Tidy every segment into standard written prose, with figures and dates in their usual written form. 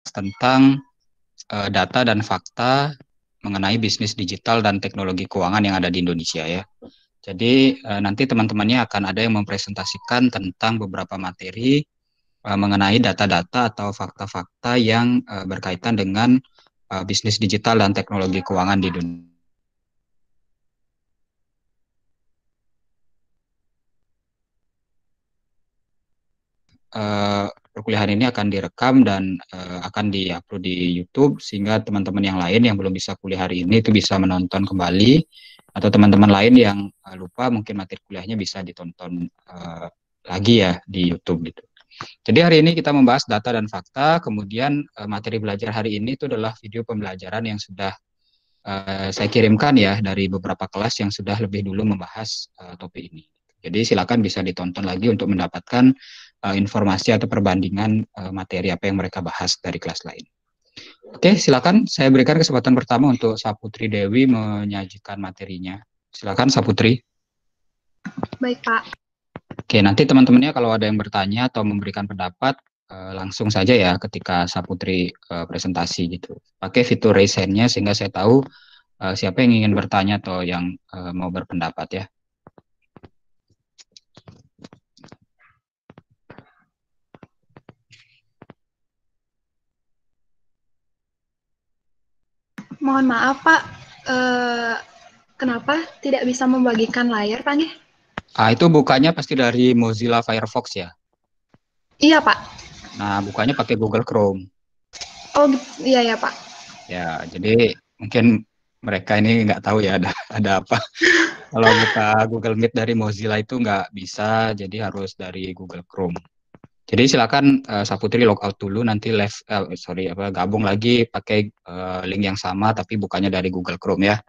tentang data dan fakta mengenai bisnis digital dan teknologi keuangan yang ada di Indonesia ya. Jadi nanti teman-temannya akan ada yang mempresentasikan tentang beberapa materi mengenai data-data atau fakta-fakta yang berkaitan dengan bisnis digital dan teknologi keuangan di Indonesia. Perkuliahan ini akan direkam dan akan diupload di YouTube sehingga teman-teman yang lain yang belum bisa kuliah hari ini itu bisa menonton kembali, atau teman-teman lain yang lupa mungkin materi kuliahnya bisa ditonton lagi ya di YouTube gitu. Jadi hari ini kita membahas data dan fakta, kemudian materi belajar hari ini itu adalah video pembelajaran yang sudah saya kirimkan ya dari beberapa kelas yang sudah lebih dulu membahas topik ini. Jadi silakan bisa ditonton lagi untuk mendapatkan informasi atau perbandingan materi apa yang mereka bahas dari kelas lain. Oke, silakan saya berikan kesempatan pertama untuk Saputri Dewi menyajikan materinya. Silakan Saputri. Baik, Pak. Oke, nanti teman-temannya kalau ada yang bertanya atau memberikan pendapat langsung saja ya ketika Saputri presentasi gitu. Pakai fitur raise hand-nya sehingga saya tahu siapa yang ingin bertanya atau yang mau berpendapat ya. Mohon maaf, Pak. Kenapa tidak bisa membagikan layar, Pak? Itu bukanya pasti dari Mozilla Firefox ya. Iya, Pak. Nah, bukanya pakai Google Chrome. Oh, iya ya, Pak. Ya, jadi mungkin mereka ini nggak tahu ya ada apa. Kalau buka Google Meet dari Mozilla itu nggak bisa, jadi harus dari Google Chrome. Jadi silakan Saputri logout dulu, nanti gabung lagi pakai link yang sama tapi bukannya dari Google Chrome ya.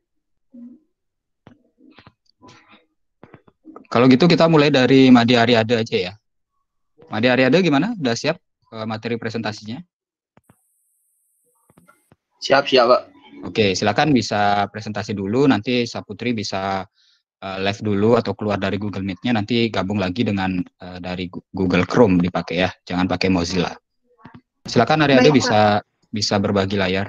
Kalau gitu kita mulai dari Madi Aryade aja ya. Madi Aryade gimana? Udah siap materi presentasinya? Siap, Pak. Oke, silakan bisa presentasi dulu, nanti Saputri bisa live dulu atau keluar dari Google Meet-nya, nanti gabung lagi dengan dari Google Chrome dipakai ya, jangan pakai Mozilla. Silakan Aryade bisa berbagi layar.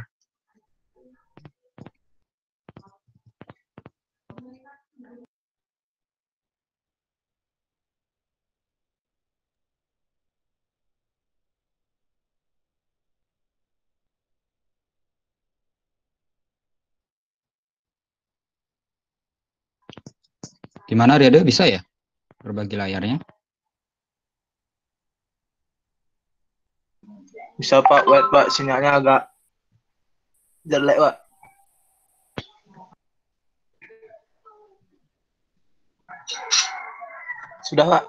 Gimana Aryade, bisa ya berbagi layarnya? Bisa Pak, wait Pak, sinyalnya agak jelek Pak. Sudah Pak.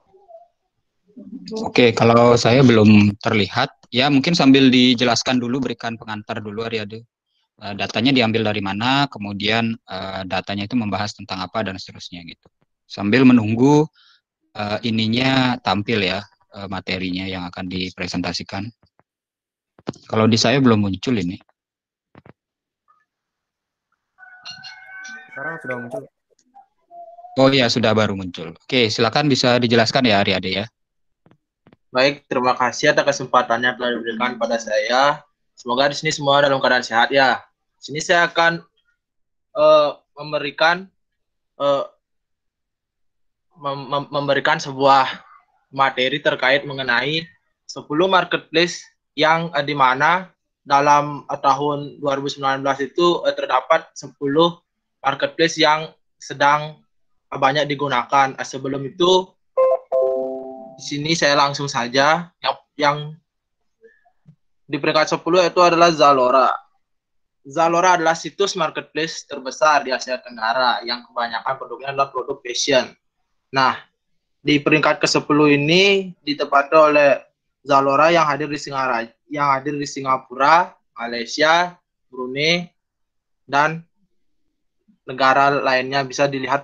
Oke, kalau saya belum terlihat, ya mungkin sambil dijelaskan dulu, berikan pengantar dulu Aryade. Datanya diambil dari mana, kemudian datanya itu membahas tentang apa dan seterusnya gitu. Sambil menunggu ininya tampil ya, materinya yang akan dipresentasikan. Kalau di saya belum muncul ini. Sekarang sudah muncul. Oh iya, sudah baru muncul. Oke, silakan bisa dijelaskan ya Aryade ya. Baik, terima kasih atas kesempatannya telah diberikan pada saya. Semoga di sini semua dalam keadaan sehat ya. Di sini saya akan memberikan sebuah materi terkait mengenai 10 marketplace yang di mana dalam tahun 2019 itu terdapat 10 marketplace yang sedang banyak digunakan. Sebelum itu di sini saya langsung saja yang di peringkat 10 itu adalah Zalora. Zalora adalah situs marketplace terbesar di Asia Tenggara yang kebanyakan produknya adalah produk fashion. Nah, di peringkat ke-10 ini ditempati oleh Zalora yang hadir di Singapura, Malaysia, Brunei, dan negara lainnya bisa dilihat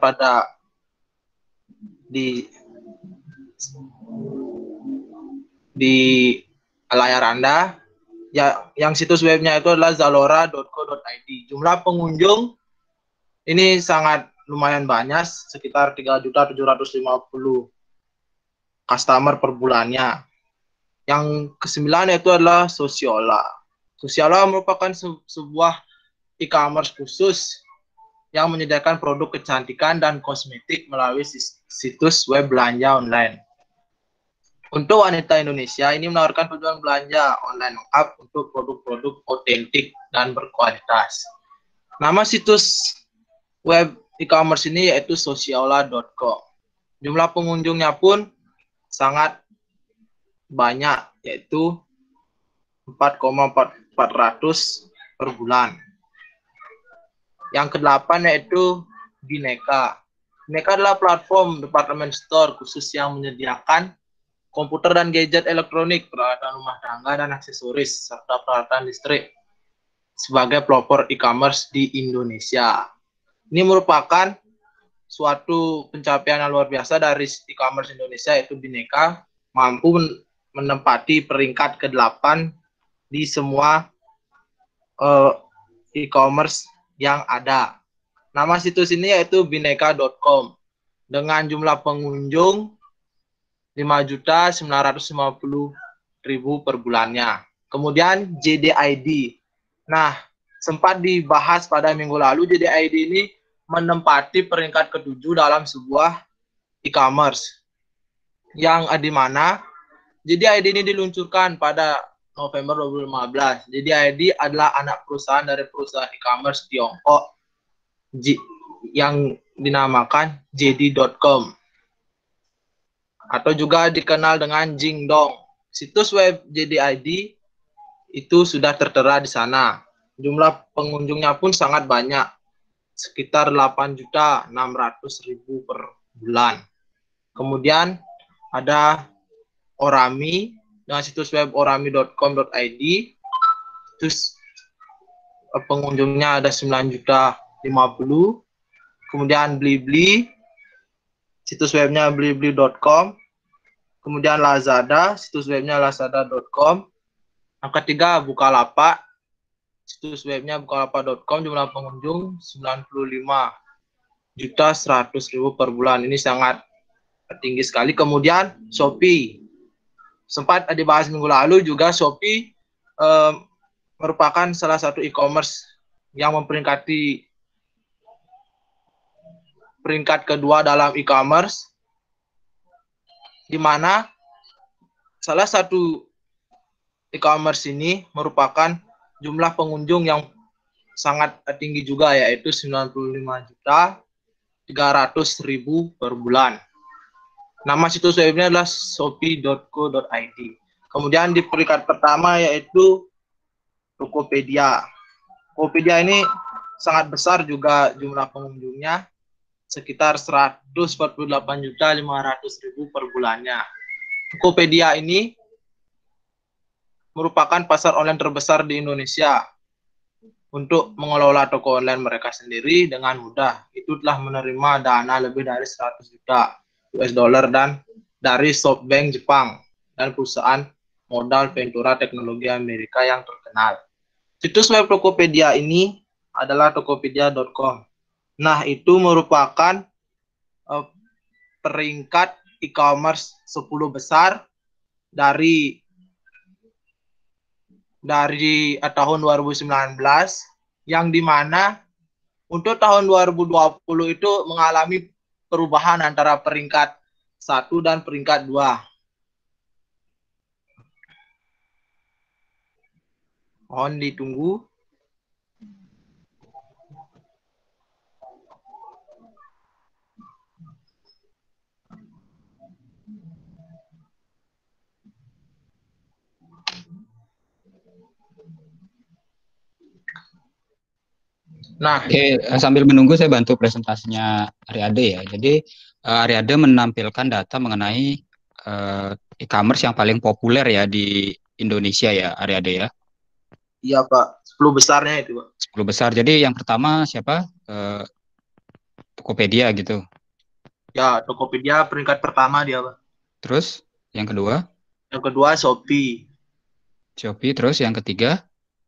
di layar Anda. Ya, yang situs webnya itu adalah zalora.co.id. Jumlah pengunjung ini sangat lumayan banyak, sekitar 3.750 customer per bulannya. Yang kesembilan yaitu adalah Sociola. Sociola merupakan sebuah e-commerce khusus yang menyediakan produk kecantikan dan kosmetik melalui situs web belanja online. Untuk wanita Indonesia, ini menawarkan tujuan belanja online lengkap untuk produk-produk otentik dan berkualitas. Nama situs web e-commerce ini yaitu sociola.com. Jumlah pengunjungnya pun sangat banyak, yaitu 4,400 per bulan. Yang kedelapan yaitu Bineka. Bineka adalah platform department store khusus yang menyediakan komputer dan gadget elektronik, peralatan rumah tangga dan aksesoris, serta peralatan listrik sebagai pelopor e-commerce di Indonesia. Ini merupakan suatu pencapaian yang luar biasa dari e-commerce Indonesia, yaitu Bineka mampu menempati peringkat ke-8 di semua e-commerce yang ada. Nama situs ini yaitu bineka.com dengan jumlah pengunjung 5.950.000 per bulannya. Kemudian JDID. Nah, sempat dibahas pada minggu lalu, JDID ini menempati peringkat ke-7 dalam sebuah e-commerce. Yang di mana JDID ini diluncurkan pada November 2015. JDID adalah anak perusahaan dari perusahaan e-commerce Tiongkok yang dinamakan JD.com atau juga dikenal dengan Jingdong. Situs web JDID itu sudah tertera di sana. Jumlah pengunjungnya pun sangat banyak, sekitar 8.600.000 per bulan. Kemudian ada Orami dengan situs web orami.com.id. Terus pengunjungnya ada 9.050.000. Kemudian Blibli, situs webnya blibli.com. Kemudian Lazada, situs webnya lazada.com. Yang ketiga Bukalapak, situs webnya bukalapak.com, jumlah pengunjung 95.100.000 per bulan. Ini sangat tinggi sekali. Kemudian Shopee, sempat dibahas minggu lalu juga. Shopee merupakan salah satu e-commerce yang memperingkati peringkat kedua dalam e-commerce, di mana salah satu e-commerce ini merupakan jumlah pengunjung yang sangat tinggi juga, yaitu 95.300.000 per bulan. Nama situs webnya adalah shopee.co.id. Kemudian di peringkat pertama yaitu Tokopedia. Tokopedia ini sangat besar juga jumlah pengunjungnya, sekitar 148.500.000 per bulannya. Tokopedia ini merupakan pasar online terbesar di Indonesia. Untuk mengelola toko online mereka sendiri dengan mudah, itu telah menerima dana lebih dari 100 juta US dollar dan dari SoftBank Jepang dan perusahaan modal Ventura Teknologi Amerika yang terkenal. Situs web Tokopedia ini adalah tokopedia.com. Nah, itu merupakan peringkat e-commerce 10 besar dari tahun 2019, yang dimana untuk tahun 2020 itu mengalami perubahan antara peringkat 1 dan peringkat 2. Mohon ditunggu. Nah, Oke, sambil menunggu saya bantu presentasinya Ariade ya. Jadi Ariade menampilkan data mengenai e-commerce yang paling populer ya di Indonesia ya, Ariade ya. iya Pak, 10 besarnya itu Pak. 10 besar. Jadi yang pertama siapa? Tokopedia gitu. Ya, Tokopedia peringkat pertama dia Pak. Terus yang kedua? Yang kedua Shopee. Shopee. Terus yang ketiga?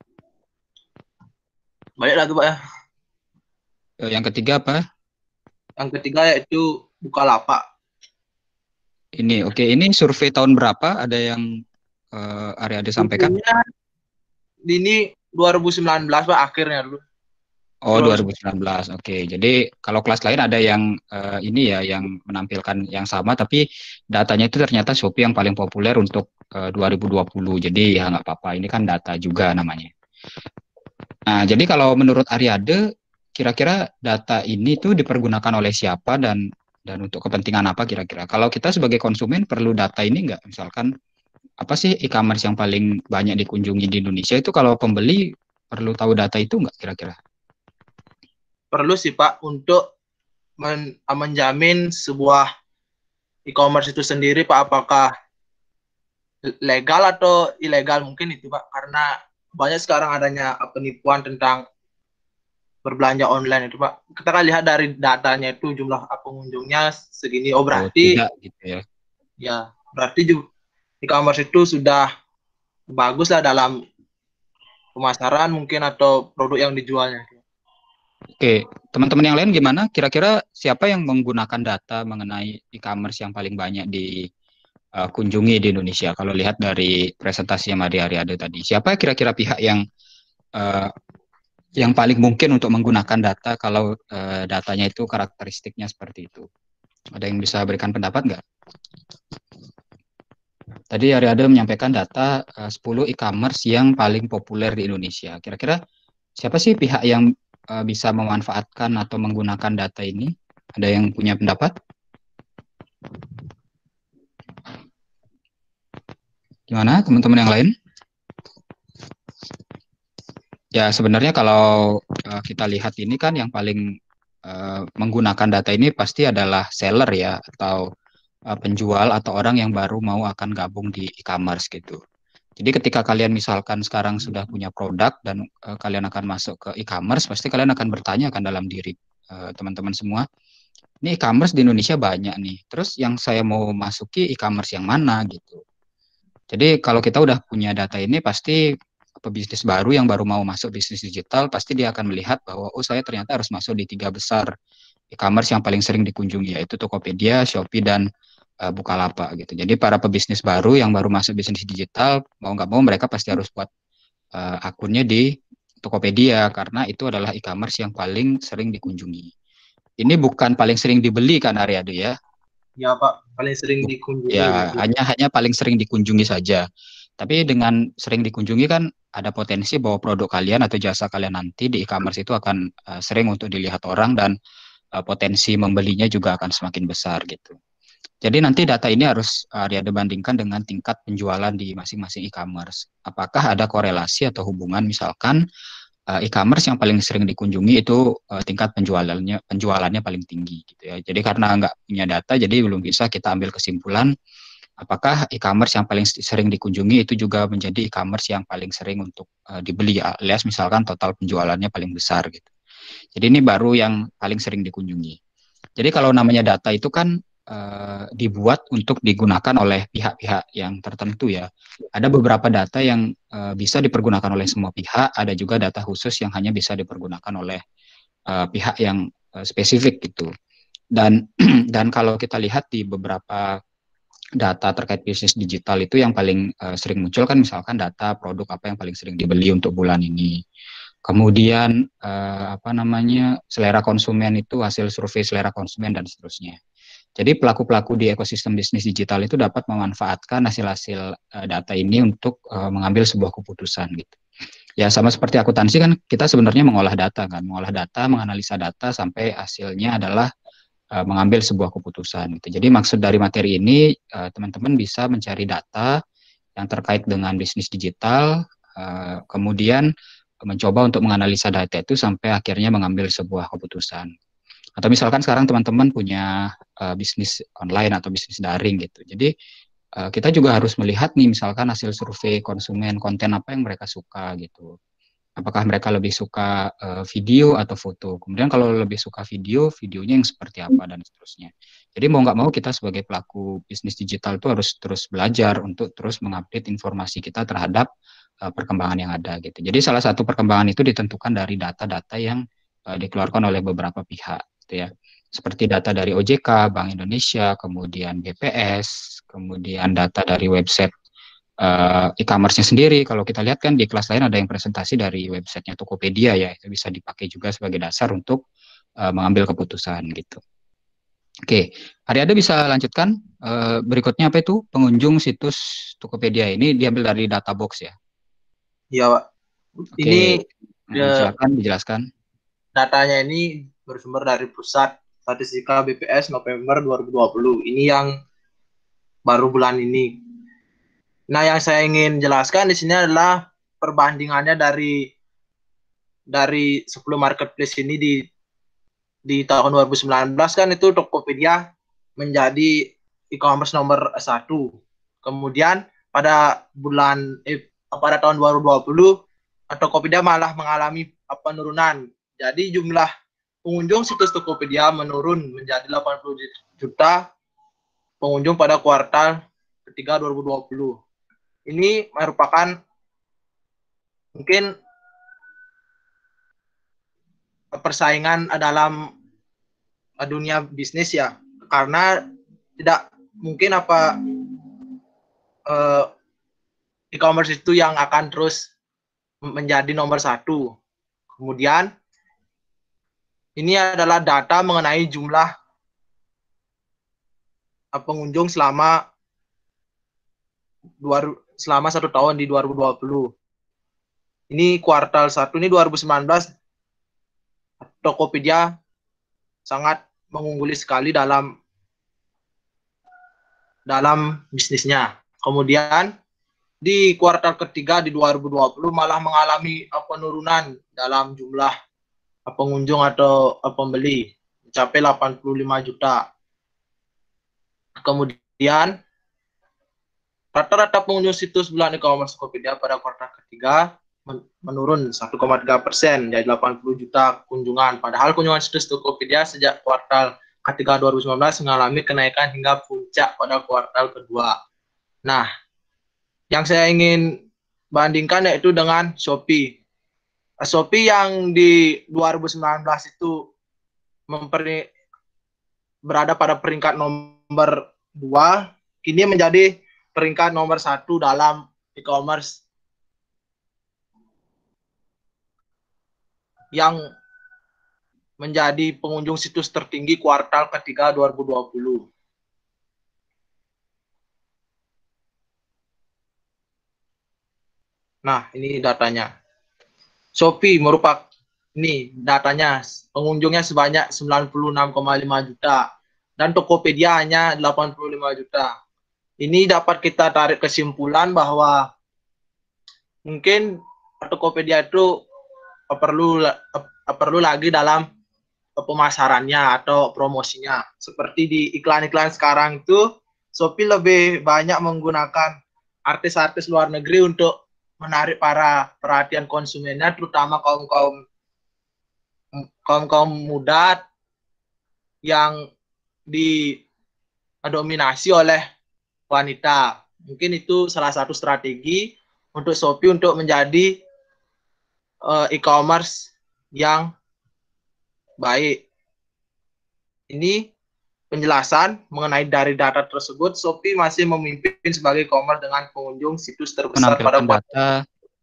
Balik lagi Pak ya. Yang ketiga apa? Yang ketiga yaitu Bukalapak. Ini oke. Ini survei tahun berapa? Ada yang Aryade sampaikan? Untungnya ini 2019 Pak akhirnya dulu. Oh, 2019. 2019. Oke. Jadi kalau kelas lain ada yang ini ya, yang menampilkan yang sama, tapi datanya itu ternyata Shopee yang paling populer untuk 2020. Jadi ya nggak apa-apa. Ini kan data juga namanya. Nah, jadi kalau menurut Aryade, kira-kira data ini tuh dipergunakan oleh siapa dan untuk kepentingan apa kira-kira? Kalau kita sebagai konsumen perlu data ini nggak? Misalkan apa sih e-commerce yang paling banyak dikunjungi di Indonesia itu kalau pembeli perlu tahu data itu nggak kira-kira? Perlu sih Pak untuk menjamin sebuah e-commerce itu sendiri Pak, apakah legal atau ilegal, mungkin itu Pak, karena banyak sekarang adanya penipuan tentang berbelanja online itu Pak. Kita kan lihat dari datanya itu jumlah pengunjungnya segini, oh Oh, berarti tidak gitu ya. ya berarti juga e-commerce itu sudah bagus lah dalam pemasaran mungkin atau produk yang dijualnya. Oke, teman-teman yang lain gimana? Kira-kira siapa yang menggunakan data mengenai e-commerce yang paling banyak dikunjungi di Indonesia? Kalau lihat dari presentasi Maria Ariade tadi, siapa kira-kira pihak eh, yang paling mungkin untuk menggunakan data kalau datanya itu karakteristiknya seperti itu? Ada yang bisa berikan pendapat nggak? Tadi Ariade menyampaikan data 10 e-commerce yang paling populer di Indonesia. Kira-kira siapa sih pihak yang bisa memanfaatkan atau menggunakan data ini? Ada yang punya pendapat? Gimana teman-teman yang lain? Ya sebenarnya kalau kita lihat ini kan yang paling menggunakan data ini pasti adalah seller ya, atau penjual atau orang yang baru mau akan gabung di e-commerce gitu. Jadi ketika kalian misalkan sekarang sudah punya produk dan kalian akan masuk ke e-commerce, pasti kalian akan bertanya kan dalam diri teman-teman semua, ini e-commerce di Indonesia banyak nih. Terus yang saya mau masuki e-commerce yang mana gitu. Jadi kalau kita udah punya data ini, pasti pebisnis baru yang baru mau masuk bisnis digital, pasti dia akan melihat bahwa oh saya ternyata harus masuk di 3 besar e-commerce yang paling sering dikunjungi, yaitu Tokopedia, Shopee, dan Bukalapak gitu. Jadi para pebisnis baru yang baru masuk bisnis digital, mau nggak mau mereka pasti harus buat akunnya di Tokopedia, karena itu adalah e-commerce yang paling sering dikunjungi. Ini bukan paling sering dibeli kan Aryado ya? Ya Pak, paling sering dikunjungi Ya, gitu. hanya paling sering dikunjungi saja. Tapi dengan sering dikunjungi kan ada potensi bahwa produk kalian atau jasa kalian nanti di e-commerce itu akan sering untuk dilihat orang, dan potensi membelinya juga akan semakin besar gitu. Jadi nanti data ini harus dia bandingkan dengan tingkat penjualan di masing-masing e-commerce. Apakah ada korelasi atau hubungan, misalkan e-commerce yang paling sering dikunjungi itu tingkat penjualannya paling tinggi gitu ya. Jadi karena nggak punya data, jadi belum bisa kita ambil kesimpulan apakah e-commerce yang paling sering dikunjungi itu juga menjadi e-commerce yang paling sering untuk dibeli, alias misalkan total penjualannya paling besar gitu. Jadi ini baru yang paling sering dikunjungi. Jadi kalau namanya data itu kan dibuat untuk digunakan oleh pihak-pihak yang tertentu ya. Ada beberapa data yang bisa dipergunakan oleh semua pihak, ada juga data khusus yang hanya bisa dipergunakan oleh pihak yang spesifik gitu. Dan dan kalau kita lihat di beberapa data terkait bisnis digital itu yang paling sering muncul kan misalkan data produk apa yang paling sering dibeli untuk bulan ini. Kemudian apa namanya, selera konsumen itu hasil survei selera konsumen dan seterusnya. Jadi pelaku-pelaku di ekosistem bisnis digital itu dapat memanfaatkan hasil-hasil data ini untuk mengambil sebuah keputusan gitu. Ya sama seperti akuntansi kan, kita sebenarnya mengolah data, menganalisa data sampai hasilnya adalah mengambil sebuah keputusan gitu. Jadi maksud dari materi ini teman-teman bisa mencari data yang terkait dengan bisnis digital, kemudian mencoba untuk menganalisa data itu sampai akhirnya mengambil sebuah keputusan. Atau misalkan sekarang teman-teman punya bisnis online atau bisnis daring gitu. Jadi kita juga harus melihat nih misalkan hasil survei konsumen, konten apa yang mereka suka gitu. Apakah mereka lebih suka video atau foto. Kemudian kalau lebih suka video, videonya yang seperti apa dan seterusnya. Jadi mau nggak mau kita sebagai pelaku bisnis digital itu harus terus belajar untuk terus mengupdate informasi kita terhadap perkembangan yang ada gitu. Jadi salah satu perkembangan itu ditentukan dari data-data yang dikeluarkan oleh beberapa pihak gitu ya. Seperti data dari OJK, Bank Indonesia, kemudian BPS, kemudian data dari website e-commerce-nya sendiri. Kalau kita lihat kan di kelas lain ada yang presentasi dari websitenya Tokopedia ya, itu bisa dipakai juga sebagai dasar untuk mengambil keputusan gitu. Oke, Ada bisa lanjutkan. Berikutnya apa itu? Pengunjung situs Tokopedia ini diambil dari data box ya. Iya, Pak. Ini Oke, silakan dijelaskan. datanya ini bersumber dari Pusat Statistika BPS November 2020. Ini yang baru bulan ini. Nah, yang saya ingin jelaskan di sini adalah perbandingannya dari 10 marketplace ini di tahun 2019 kan itu Tokopedia menjadi e-commerce nomor 1. Kemudian pada tahun 2020 Tokopedia malah mengalami penurunan. Jadi jumlah pengunjung situs Tokopedia menurun menjadi 80 juta pengunjung pada kuartal ketiga 2020. Ini merupakan mungkin persaingan dalam dunia bisnis ya, karena tidak mungkin e-commerce itu yang akan terus menjadi nomor 1. Kemudian ini adalah data mengenai jumlah pengunjung selama 1 tahun di 2020. Ini kuartal 1 ini 2019 Tokopedia sangat mengungguli sekali dalam bisnisnya. Kemudian di kuartal ketiga di 2020 malah mengalami penurunan dalam jumlah pengunjung atau pembeli, mencapai 85 juta. Kemudian rata-rata pengunjung situs bulan e-commerce Tokopedia pada kuartal ketiga menurun 1,3%, jadi 80 juta kunjungan. Padahal kunjungan situs Tokopedia sejak kuartal ketiga 2019 mengalami kenaikan hingga puncak pada kuartal kedua. Nah, yang saya ingin bandingkan yaitu dengan Shopee. Shopee yang di 2019 itu berada pada peringkat nomor 2, kini menjadi peringkat nomor 1 dalam e-commerce yang menjadi pengunjung situs tertinggi kuartal ketiga 2020. Nah, ini datanya. Shopee merupakan ini datanya, pengunjungnya sebanyak 96,5 juta dan Tokopedia hanya 85 juta. Ini dapat kita tarik kesimpulan bahwa mungkin Tokopedia itu perlu lagi dalam pemasarannya atau promosinya. Seperti di iklan-iklan sekarang itu, Shopee lebih banyak menggunakan artis-artis luar negeri untuk menarik perhatian konsumennya, terutama kaum muda yang didominasi oleh wanita. Mungkin itu salah satu strategi untuk Shopee untuk menjadi e-commerce yang baik. Ini penjelasan mengenai dari data tersebut. Shopee masih memimpin sebagai e-commerce dengan pengunjung situs terbesar pada data.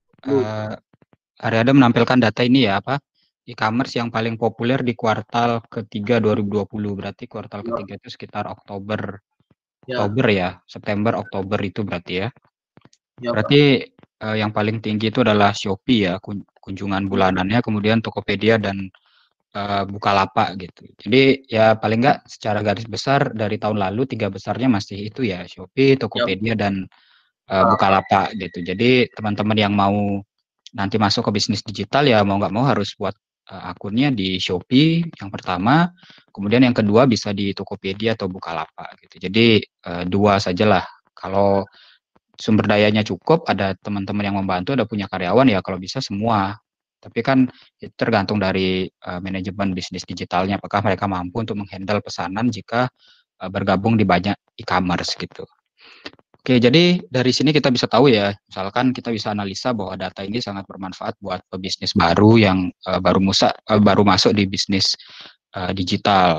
Ada menampilkan data ini ya, e-commerce yang paling populer di kuartal ketiga 2020. Berarti kuartal ketiga itu sekitar Oktober ya, September, Oktober itu berarti ya. Berarti yang paling tinggi itu adalah Shopee ya, kunjungan bulanannya, kemudian Tokopedia dan Bukalapak gitu. Jadi ya paling nggak secara garis besar dari tahun lalu 3 besarnya masih itu ya, Shopee, Tokopedia dan Bukalapak gitu. Jadi teman-teman yang mau nanti masuk ke bisnis digital ya mau nggak mau harus buat akunnya di Shopee yang pertama, kemudian yang kedua bisa di Tokopedia atau Bukalapak gitu. Jadi 2 sajalah. Kalau sumber dayanya cukup, ada teman-teman yang membantu, ada punya karyawan ya kalau bisa semua. Tapi kan itu tergantung dari manajemen bisnis digitalnya, apakah mereka mampu untuk menghandle pesanan jika bergabung di banyak e-commerce gitu. Oke, jadi dari sini kita bisa tahu ya, misalkan kita bisa analisa bahwa data ini sangat bermanfaat buat pebisnis baru yang baru masuk di bisnis digital.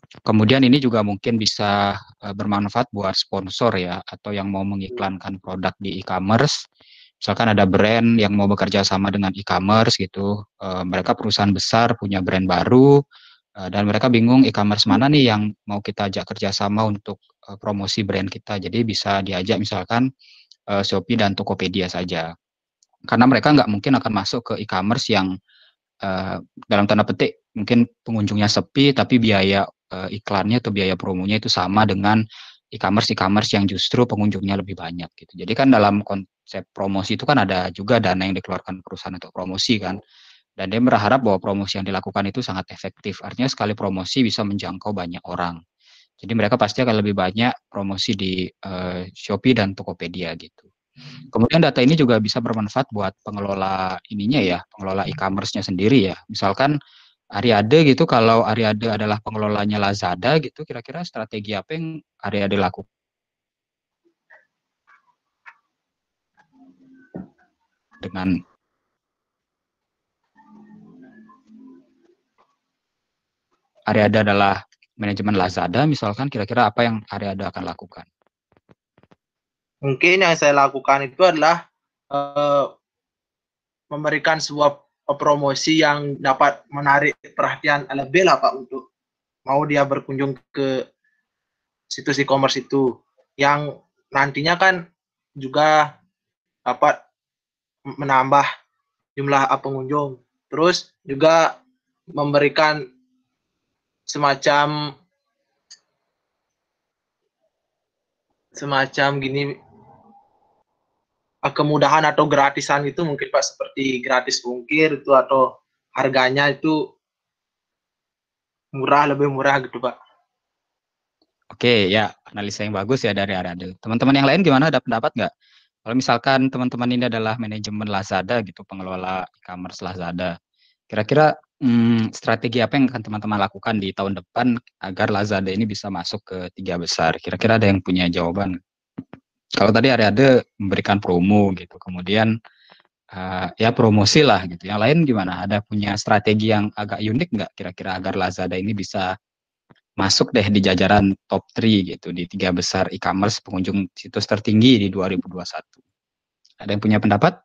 Kemudian ini juga mungkin bisa bermanfaat buat sponsor ya, atau yang mau mengiklankan produk di e-commerce. Misalkan ada brand yang mau bekerja sama dengan e-commerce gitu, mereka perusahaan besar punya brand baru, dan mereka bingung e-commerce mana nih yang mau kita ajak kerjasama untuk promosi brand kita. Jadi bisa diajak misalkan Shopee dan Tokopedia saja. Karena mereka nggak mungkin akan masuk ke e-commerce yang dalam tanda petik mungkin pengunjungnya sepi tapi biaya iklannya atau biaya promonya itu sama dengan e-commerce yang justru pengunjungnya lebih banyak gitu. Jadi kan dalam konsep promosi itu kan ada juga dana yang dikeluarkan perusahaan untuk promosi kan. Dan dia berharap bahwa promosi yang dilakukan itu sangat efektif. Artinya sekali promosi bisa menjangkau banyak orang. Jadi mereka pasti akan lebih banyak promosi di Shopee dan Tokopedia gitu. Kemudian data ini juga bisa bermanfaat buat pengelola ininya ya, pengelola e-commerce-nya sendiri ya. Misalkan Ariade gitu, kalau Ariade adalah pengelolanya Lazada gitu, kira-kira strategi apa yang Ariade lakukan dengan Ariade adalah manajemen Lazada, misalkan kira-kira apa yang Ariade akan lakukan? Mungkin yang saya lakukan itu adalah memberikan sebuah promosi yang dapat menarik perhatian lebih lah Pak untuk mau dia berkunjung ke situs e-commerce itu yang nantinya kan juga dapat menambah jumlah pengunjung. Terus juga memberikan semacam gini kemudahan atau gratisan itu mungkin Pak, seperti gratis ongkir itu atau harganya itu murah, lebih murah gitu Pak. Oke, ya analisa yang bagus ya dari Ariade. Teman-teman yang lain gimana? Ada pendapat nggak? Kalau misalkan teman-teman ini adalah manajemen Lazada gitu, pengelola e-commerce Lazada, kira-kira strategi apa yang akan teman-teman lakukan di tahun depan agar Lazada ini bisa masuk ke 3 besar? Kira-kira ada yang punya jawaban? Kalau tadi Ariade memberikan promo gitu, kemudian ya promosi lah gitu. Yang lain gimana? Ada punya strategi yang agak unik nggak kira-kira agar Lazada ini bisa masuk deh di jajaran top 3 gitu, di 3 besar e-commerce pengunjung situs tertinggi di 2021? Ada yang punya pendapat?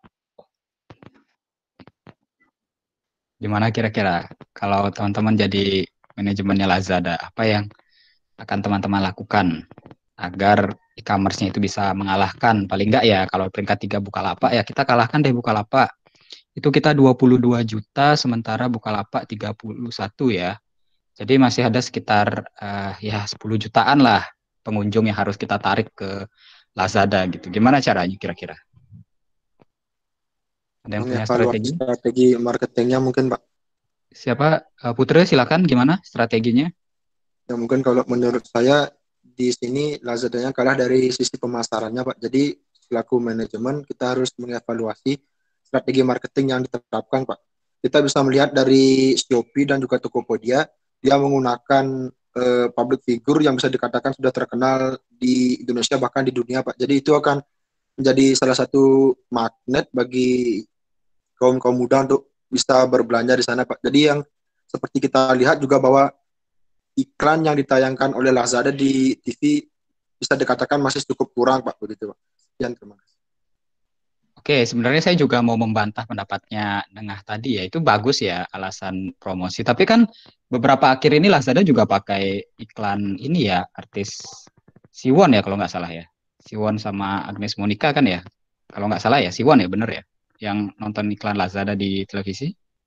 Gimana kira-kira kalau teman-teman jadi manajemennya Lazada, apa yang akan teman-teman lakukan agar e-commerce-nya itu bisa mengalahkan, paling enggak ya kalau peringkat 3 Bukalapak ya kita kalahkan deh Bukalapak. Itu kita 22 juta sementara Bukalapak 31 ya. Jadi masih ada sekitar ya 10 jutaan lah pengunjung yang harus kita tarik ke Lazada gitu. Gimana caranya kira-kira? Ada yang punya Mengevaluasi strategi? strategi marketingnya mungkin Pak. Siapa? Putri silakan gimana strateginya? Ya mungkin kalau menurut saya di sini Lazadanya kalah dari sisi pemasarannya Pak. Jadi selaku manajemen kita harus mengevaluasi strategi marketing yang diterapkan Pak. Kita bisa melihat dari Shopee dan juga Tokopedia, dia menggunakan public figure yang bisa dikatakan sudah terkenal di Indonesia bahkan di dunia Pak. Jadi itu akan menjadi salah satu magnet bagi kaum muda untuk bisa berbelanja di sana Pak. Jadi yang seperti kita lihat juga bahwa iklan yang ditayangkan oleh Lazada di TV bisa dikatakan masih cukup kurang Pak begitu Pak. Sekian, terima kasih. Oke, sebenarnya saya juga mau membantah pendapatnya Nengah tadi ya. Itu bagus ya alasan promosi. Tapi kan beberapa akhir ini Lazada juga pakai iklan ini ya, artis Siwon ya kalau nggak salah ya. Siwon sama Agnes Monica kan ya. Kalau nggak salah ya, Siwon ya bener ya. Yang nonton iklan Lazada di televisi.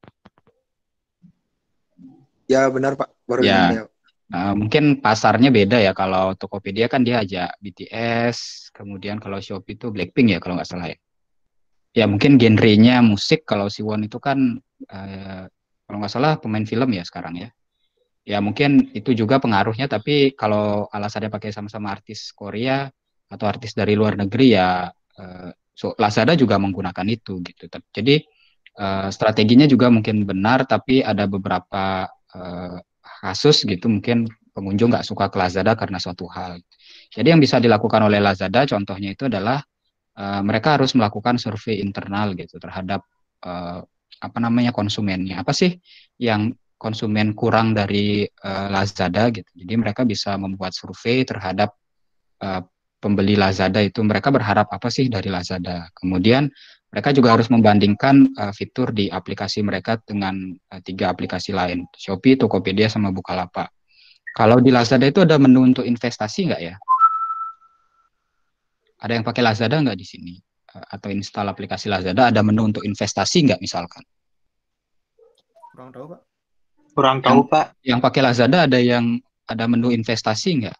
Ya benar Pak, baru ingat Ya, saya. mungkin pasarnya beda ya. Kalau Tokopedia kan dia ajak BTS, kemudian kalau Shopee itu Blackpink ya kalau nggak salah ya. Ya mungkin genrenya musik, kalau Siwon itu kan kalau nggak salah pemain film ya sekarang ya. Ya mungkin itu juga pengaruhnya, tapi kalau alasannya pakai sama-sama artis Korea atau artis dari luar negeri ya Lazada juga menggunakan itu gitu. Jadi strateginya juga mungkin benar, tapi ada beberapa kasus gitu mungkin pengunjung nggak suka ke Lazada karena suatu hal. Jadi yang bisa dilakukan oleh Lazada contohnya itu adalah mereka harus melakukan survei internal gitu terhadap apa namanya konsumennya. Apa sih yang konsumen kurang dari Lazada gitu. Jadi mereka bisa membuat survei terhadap pembeli Lazada itu, mereka berharap apa sih dari Lazada. Kemudian mereka juga harus membandingkan fitur di aplikasi mereka dengan 3 aplikasi lain, Shopee, Tokopedia, sama Bukalapak. Kalau di Lazada itu ada menu untuk investasi nggak ya? Ada yang pakai Lazada nggak di sini? Atau install aplikasi Lazada, ada menu untuk investasi nggak misalkan? Kurang tahu, Pak. Kurang tahu, Pak. Yang pakai Lazada ada menu investasi nggak?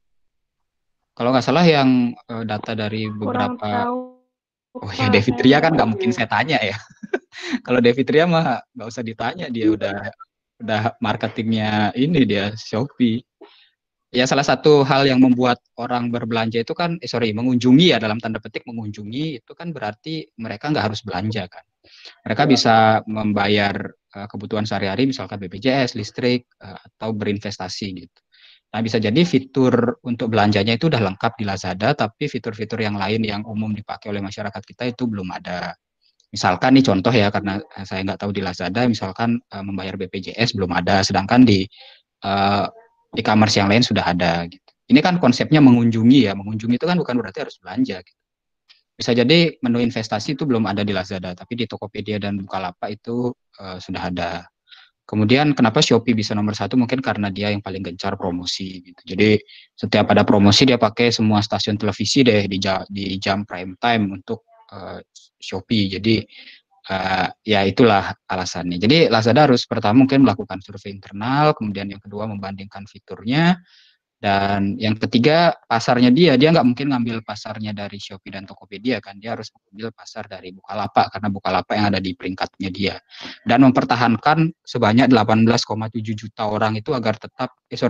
Kalau nggak salah yang data dari Kurang beberapa... tahu. Oh ya, Devitria kan nggak mungkin saya tanya ya. Kalau Devitria mah nggak usah ditanya, dia udah marketingnya ini, dia Shopee. Ya, salah satu hal yang membuat orang berbelanja itu kan, mengunjungi ya, dalam tanda petik mengunjungi, itu kan berarti mereka nggak harus belanja kan. Mereka bisa membayar kebutuhan sehari-hari, misalkan BPJS, listrik, atau berinvestasi gitu. Nah, bisa jadi fitur untuk belanjanya itu udah lengkap di Lazada, tapi fitur-fitur yang lain yang umum dipakai oleh masyarakat kita itu belum ada. Misalkan nih contoh ya, karena saya nggak tahu di Lazada, misalkan membayar BPJS belum ada, sedangkan di e-commerce yang lain sudah ada gitu. Ini kan konsepnya mengunjungi ya, mengunjungi itu kan bukan berarti harus belanja gitu. Bisa jadi menu investasi itu belum ada di Lazada, tapi di Tokopedia dan Bukalapak itu sudah ada. Kemudian kenapa Shopee bisa nomor 1? Mungkin karena dia yang paling gencar promosi gitu. Jadi setiap ada promosi dia pakai semua stasiun televisi deh di jam prime time untuk Shopee. Jadi ya itulah alasannya. Jadi Lazada harus pertama mungkin melakukan survei internal, kemudian yang kedua membandingkan fiturnya, dan yang ketiga pasarnya dia nggak mungkin ngambil pasarnya dari Shopee dan Tokopedia kan, dia harus mengambil pasar dari Bukalapak karena Bukalapak yang ada di peringkatnya dia, dan mempertahankan sebanyak 18,7 juta orang itu agar tetap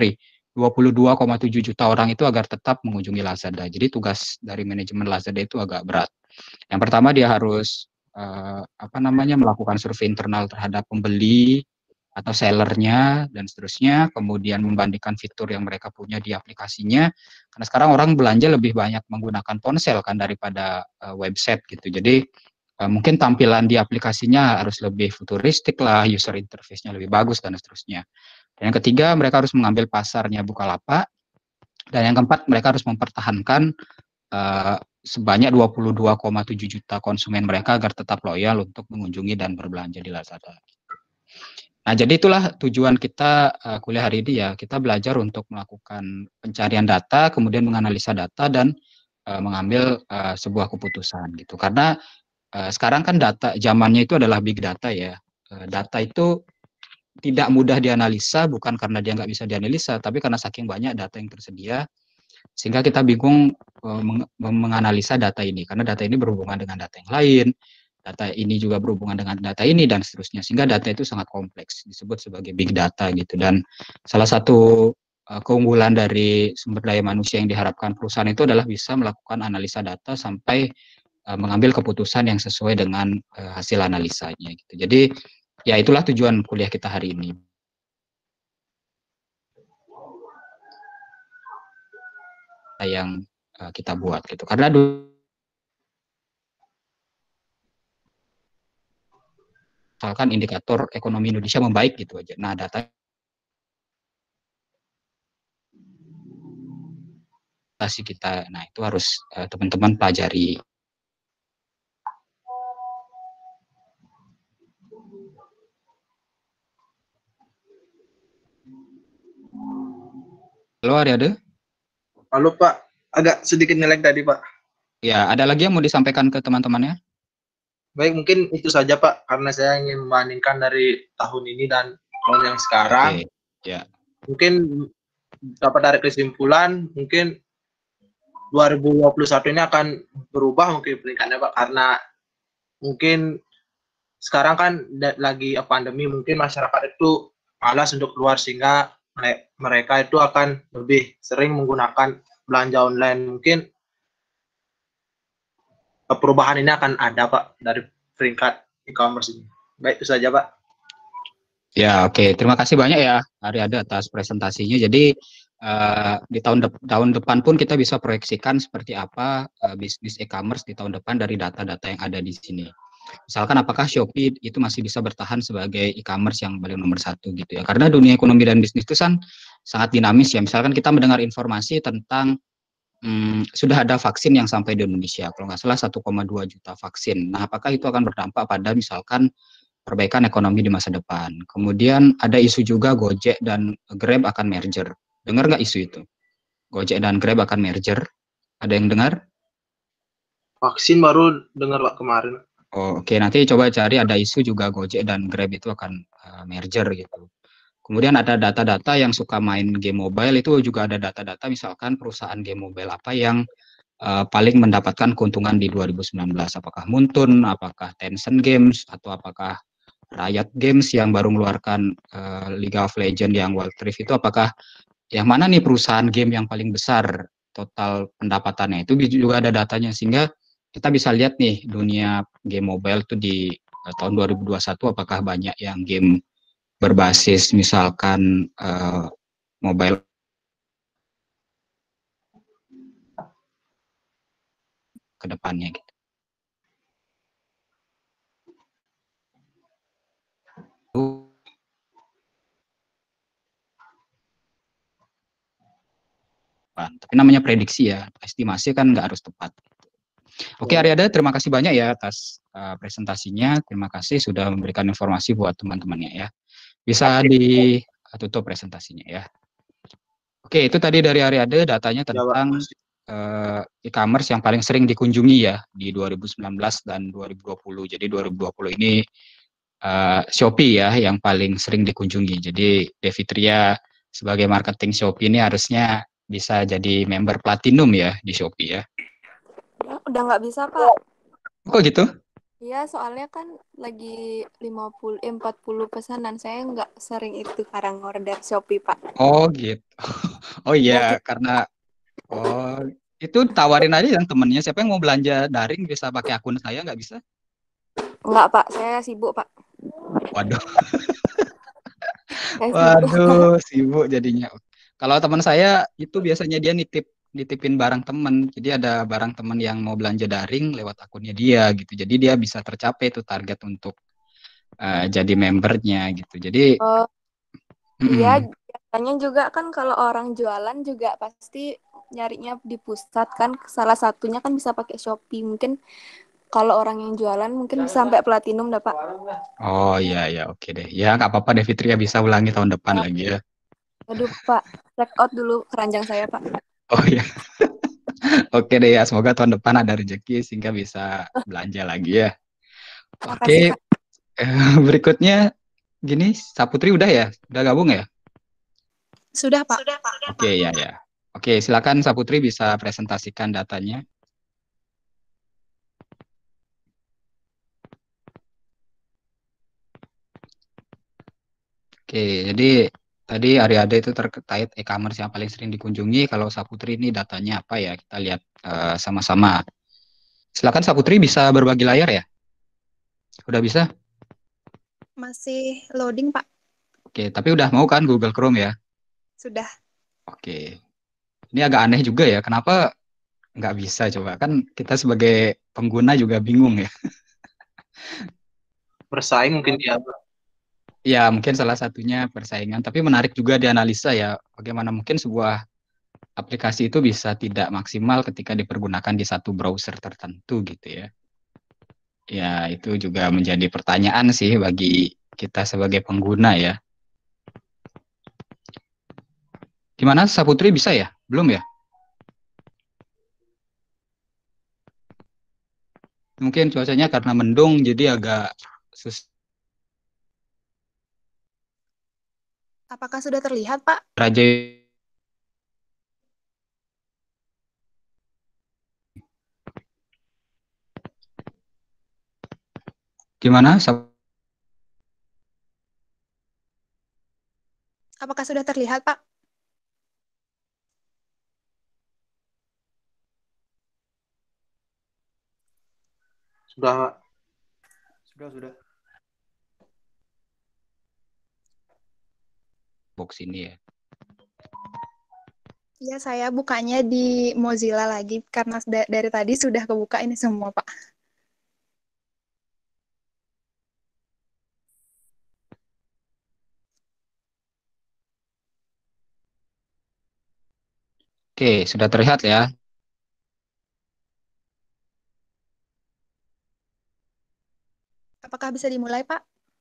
22,7 juta orang itu agar tetap mengunjungi Lazada. Jadi tugas dari manajemen Lazada itu agak berat. Yang pertama dia harus melakukan survei internal terhadap pembeli atau sellernya dan seterusnya, kemudian membandingkan fitur yang mereka punya di aplikasinya, karena sekarang orang belanja lebih banyak menggunakan ponsel kan daripada website gitu. Jadi mungkin tampilan di aplikasinya harus lebih futuristik lah, user interface-nya lebih bagus dan seterusnya. Dan yang ketiga, mereka harus mengambil pasarnya Bukalapak, dan yang keempat, mereka harus mempertahankan sebanyak 22,7 juta konsumen mereka agar tetap loyal untuk mengunjungi dan berbelanja di Lazada. Nah, jadi itulah tujuan kita kuliah hari ini ya. Kita belajar untuk melakukan pencarian data, kemudian menganalisa data dan mengambil sebuah keputusan gitu. Karena sekarang kan data zamannya itu adalah big data ya. Data itu tidak mudah dianalisa, bukan karena dia nggak bisa dianalisa, tapi karena saking banyak data yang tersedia, sehingga kita bingung menganalisa data ini. Karena data ini berhubungan dengan data yang lain, data ini juga berhubungan dengan data ini dan seterusnya, sehingga data itu sangat kompleks, disebut sebagai big data gitu. Dan salah satu keunggulan dari sumber daya manusia yang diharapkan perusahaan itu adalah bisa melakukan analisa data sampai mengambil keputusan yang sesuai dengan hasil analisanya gitu. Jadi ya itulah tujuan kuliah kita hari ini yang kita buat gitu. Karena misalkan indikator ekonomi Indonesia membaik gitu aja. Nah, data kita, nah itu harus teman-teman pelajari. Halo Ariade? Halo Pak, agak sedikit ngelek tadi Pak. Ya, ada lagi yang mau disampaikan ke teman-temannya? Baik, mungkin itu saja Pak, karena saya ingin membandingkan dari tahun ini dan tahun yang sekarang. Oke, ya. Mungkin dapat tarik kesimpulan, mungkin 2021 ini akan berubah mungkin peringkatnya Pak, karena mungkin sekarang kan lagi pandemi, mungkin masyarakat itu malas untuk keluar, sehingga mereka itu akan lebih sering menggunakan belanja online. Mungkin perubahan ini akan ada Pak dari peringkat e-commerce ini. Baik, itu saja Pak. Ya, oke. Terima kasih banyak ya Ariade atas presentasinya. Jadi di tahun depan pun kita bisa proyeksikan seperti apa bisnis e-commerce di tahun depan dari data-data yang ada di sini. Misalkan apakah Shopee itu masih bisa bertahan sebagai e-commerce yang paling nomor satu gitu ya. Karena dunia ekonomi dan bisnis itu kan sangat dinamis ya. Misalkan kita mendengar informasi tentang sudah ada vaksin yang sampai di Indonesia, kalau nggak salah 1,2 juta vaksin. Nah, apakah itu akan berdampak pada misalkan perbaikan ekonomi di masa depan? Kemudian ada isu juga Gojek dan Grab akan merger. Dengar nggak isu itu? Gojek dan Grab akan merger. Ada yang dengar? Vaksin baru dengar Pak kemarin. Oh, oke, nanti coba cari ada isu juga Gojek dan Grab itu akan merger gitu. Kemudian ada data-data yang suka main game mobile itu juga ada data-data misalkan perusahaan game mobile apa yang paling mendapatkan keuntungan di 2019. Apakah Muntun, apakah Tencent Games, atau apakah Riot Games yang baru mengeluarkan League of Legends yang Wild Rift itu apakah yang mana nih perusahaan game yang paling besar total pendapatannya itu juga ada datanya sehingga kita bisa lihat nih dunia game mobile itu di tahun 2021 apakah banyak yang game berbasis misalkan mobile ke depannya gitu. Tapi namanya prediksi ya, estimasi kan nggak harus tepat. Oke, Aryada, terima kasih banyak ya atas presentasinya. Terima kasih sudah memberikan informasi buat teman-temannya ya. Bisa ditutup presentasinya ya. Oke, itu tadi dari Aryada datanya tentang e-commerce yang paling sering dikunjungi ya di 2019 dan 2020. Jadi 2020 ini Shopee ya yang paling sering dikunjungi. Jadi Devitria sebagai marketing Shopee ini harusnya bisa jadi member platinum ya di Shopee ya. Udah nggak bisa, Pak. Kok gitu? Iya, soalnya kan lagi 40 pesanan. Saya nggak sering itu sekarang order Shopee, Pak. Oh gitu. Oh iya, karena itu tawarin aja yang temennya. Siapa yang mau belanja daring bisa pakai akun saya nggak bisa? Nggak, Pak. Saya sibuk, Pak. Waduh, Saya sibuk. waduh, sibuk jadinya. Kalau teman saya itu biasanya dia nitipin barang temen. Jadi ada barang temen yang mau belanja daring lewat akunnya dia gitu. Jadi dia bisa tercapai tuh target untuk jadi membernya gitu. Jadi Iya, biasanya juga kan kalau orang jualan juga pasti nyarinya di pusat kan. Salah satunya kan bisa pakai Shopee. Mungkin kalau orang yang jualan mungkin bisa sampai platinum dah, Pak. Oh iya ya oke deh. Ya nggak apa-apa deh Fitria bisa ulangi tahun depan lagi ya. Aduh, Pak. Check out dulu keranjang saya, Pak. Oh iya. Oke deh ya, semoga tahun depan ada rezeki sehingga bisa belanja lagi ya. Makasih, Oke, Pak. berikutnya gini, Saputri udah ya? Udah gabung ya? Sudah, Pak. Oke ya ya. Oke, silakan Saputri bisa presentasikan datanya. Oke, jadi tadi Ariade itu terkait e-commerce yang paling sering dikunjungi. Kalau Saputri ini datanya apa ya? Kita lihat sama-sama. Silakan Saputri bisa berbagi layar ya? Udah bisa? Masih loading, Pak. Oke, tapi udah mau kan Google Chrome ya? Sudah. Oke. Ini agak aneh juga ya. Kenapa nggak bisa coba? Kan kita sebagai pengguna juga bingung ya. Bersaing mungkin dia. Ya, mungkin salah satunya persaingan. Tapi menarik juga dianalisa ya. Bagaimana mungkin sebuah aplikasi itu bisa tidak maksimal ketika dipergunakan di satu browser tertentu gitu ya. Ya, itu juga menjadi pertanyaan sih bagi kita sebagai pengguna ya. Gimana Saputri bisa ya? Belum ya? Mungkin cuacanya karena mendung jadi agak Apakah sudah terlihat, Pak? Raja gimana? Apakah sudah terlihat, Pak? Sudah. Box ini ya. Ya, saya bukanya di Mozilla lagi karena dari tadi sudah kebuka ini semua, Pak. Oke, sudah terlihat ya. Apakah bisa dimulai, Pak?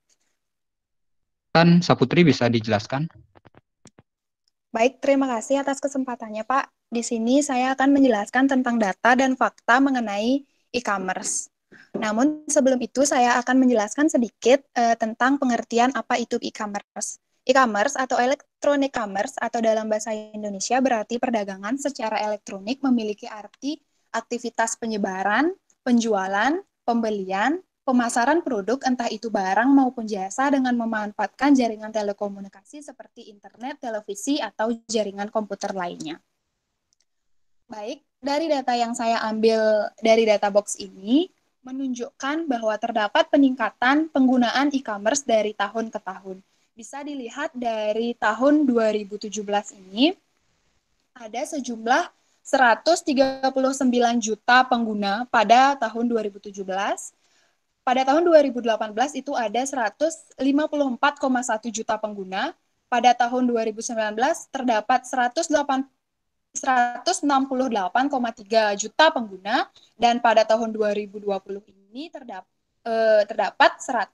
Kan Saputri bisa dijelaskan? Baik, terima kasih atas kesempatannya, Pak. Di sini saya akan menjelaskan tentang data dan fakta mengenai e-commerce. Namun sebelum itu saya akan menjelaskan sedikit tentang pengertian apa itu e-commerce. E-commerce atau electronic commerce atau dalam bahasa Indonesia berarti perdagangan secara elektronik memiliki arti aktivitas penyebaran, penjualan, pembelian, pemasaran produk entah itu barang maupun jasa dengan memanfaatkan jaringan telekomunikasi seperti internet, televisi, atau jaringan komputer lainnya. Baik, dari data yang saya ambil dari data box ini menunjukkan bahwa terdapat peningkatan penggunaan e-commerce dari tahun ke tahun. Bisa dilihat dari tahun 2017 ini ada sejumlah 139 juta pengguna pada tahun 2017. Pada tahun 2018 itu ada 154,1 juta pengguna. Pada tahun 2019 terdapat 168,3 juta pengguna dan pada tahun 2020 ini terdapat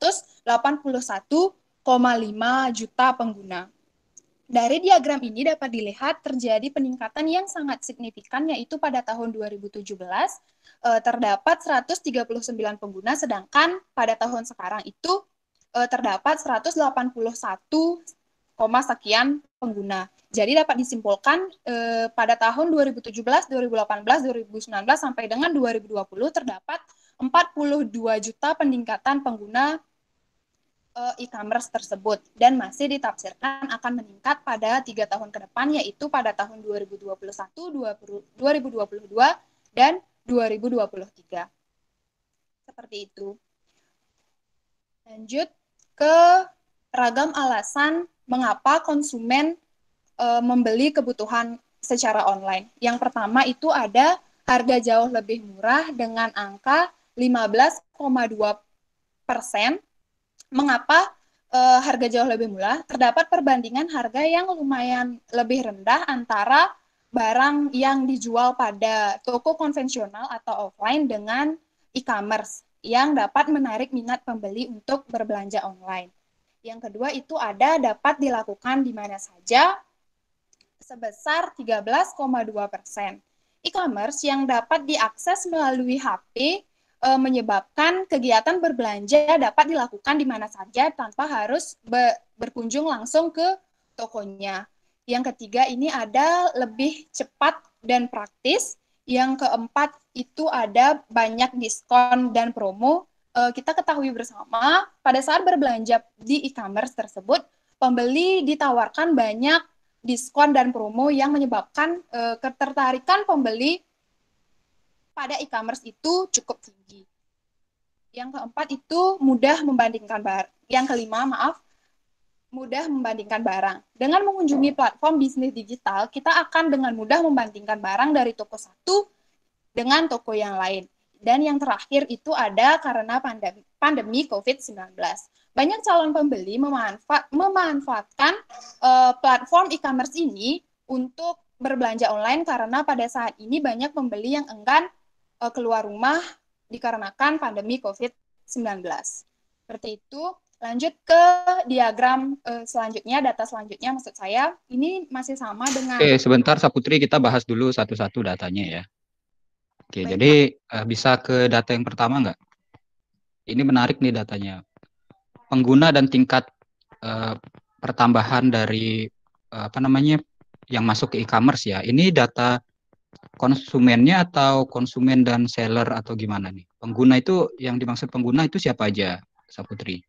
181,5 juta pengguna. Dari diagram ini dapat dilihat terjadi peningkatan yang sangat signifikan yaitu pada tahun 2017 terdapat 139 pengguna sedangkan pada tahun sekarang itu terdapat 181, sekian pengguna. Jadi dapat disimpulkan pada tahun 2017, 2018, 2019 sampai dengan 2020 terdapat 42 juta peningkatan pengguna e-commerce tersebut dan masih ditafsirkan akan meningkat pada 3 tahun ke depan yaitu pada tahun 2021, 2022, dan 2023. Seperti itu. Lanjut ke ragam alasan mengapa konsumen membeli kebutuhan secara online. Yang pertama itu ada harga jauh lebih murah dengan angka 15,2%. Mengapa harga jauh lebih murah? Terdapat perbandingan harga yang lumayan lebih rendah antara barang yang dijual pada toko konvensional atau offline dengan e-commerce yang dapat menarik minat pembeli untuk berbelanja online. Yang kedua itu ada dapat dilakukan di mana saja sebesar 13,2%. E-commerce yang dapat diakses melalui HP menyebabkan kegiatan berbelanja dapat dilakukan di mana saja tanpa harus berkunjung langsung ke tokonya. Yang ketiga ini ada lebih cepat dan praktis. Yang keempat itu ada banyak diskon dan promo. Kita ketahui bersama pada saat berbelanja di e-commerce tersebut, pembeli ditawarkan banyak diskon dan promo yang menyebabkan ketertarikan pembeli pada e-commerce itu cukup tinggi. Yang keempat itu mudah membandingkan barang. Yang kelima, mudah membandingkan barang. Dengan mengunjungi platform bisnis digital, kita akan dengan mudah membandingkan barang dari toko satu dengan toko yang lain. Dan yang terakhir itu ada karena pandemi COVID-19. Banyak calon pembeli memanfaatkan platform e-commerce ini untuk berbelanja online karena pada saat ini banyak pembeli yang enggan keluar rumah dikarenakan pandemi COVID-19. Seperti itu. Lanjut ke diagram selanjutnya, data selanjutnya maksud saya. Ini masih sama dengan... Oke, sebentar Saputri, kita bahas dulu satu-satu datanya ya. Oke, Baik, jadi bisa ke data yang pertama nggak? Ini menarik nih datanya. Pengguna dan tingkat pertambahan dari yang masuk ke e-commerce ya. Ini data konsumennya atau konsumen dan seller atau gimana nih? Pengguna itu yang dimaksud pengguna itu siapa aja, Saputri?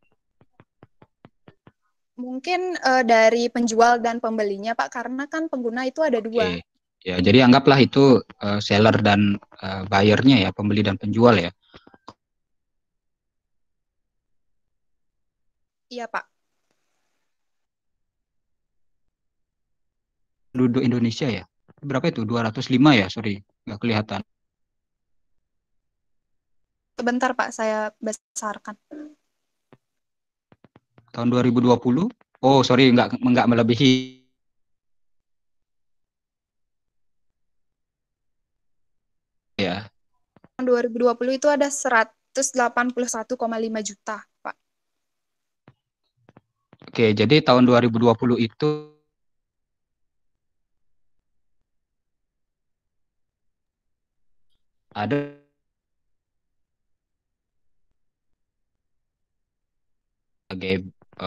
Mungkin dari penjual dan pembelinya, Pak, karena kan pengguna itu ada dua. Oke. Ya, jadi anggaplah itu seller dan buyernya ya, pembeli dan penjual ya. Iya, Pak. Penduduk Indonesia ya. Berapa itu? 205 ya, sorry. Nggak kelihatan. Sebentar, Pak, saya besarkan. Tahun 2020? Oh, sorry, nggak melebihi. 2020 itu ada 181,5 juta, Pak. Oke, jadi tahun 2020 itu ada sebagai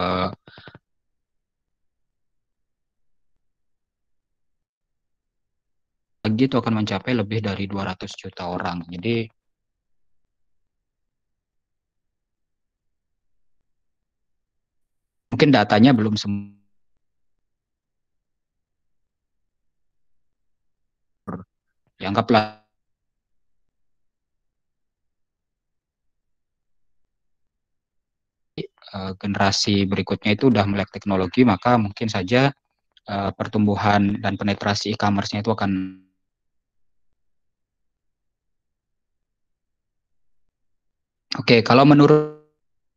lagi itu akan mencapai lebih dari 200 juta orang. Jadi mungkin datanya belum dianggaplah generasi berikutnya itu udah melek teknologi, maka mungkin saja pertumbuhan dan penetrasi e-commerce-nya itu akan Oke, kalau menurut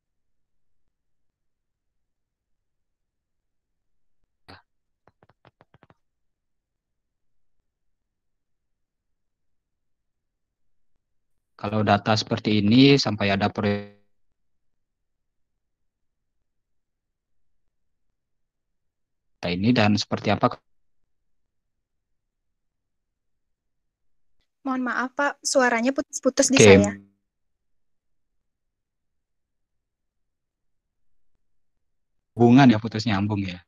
kalau data seperti ini sampai ada ini dan seperti apa? Mohon maaf, Pak, suaranya putus-putus di Oke, saya. hubungan ya putus nyambung ya.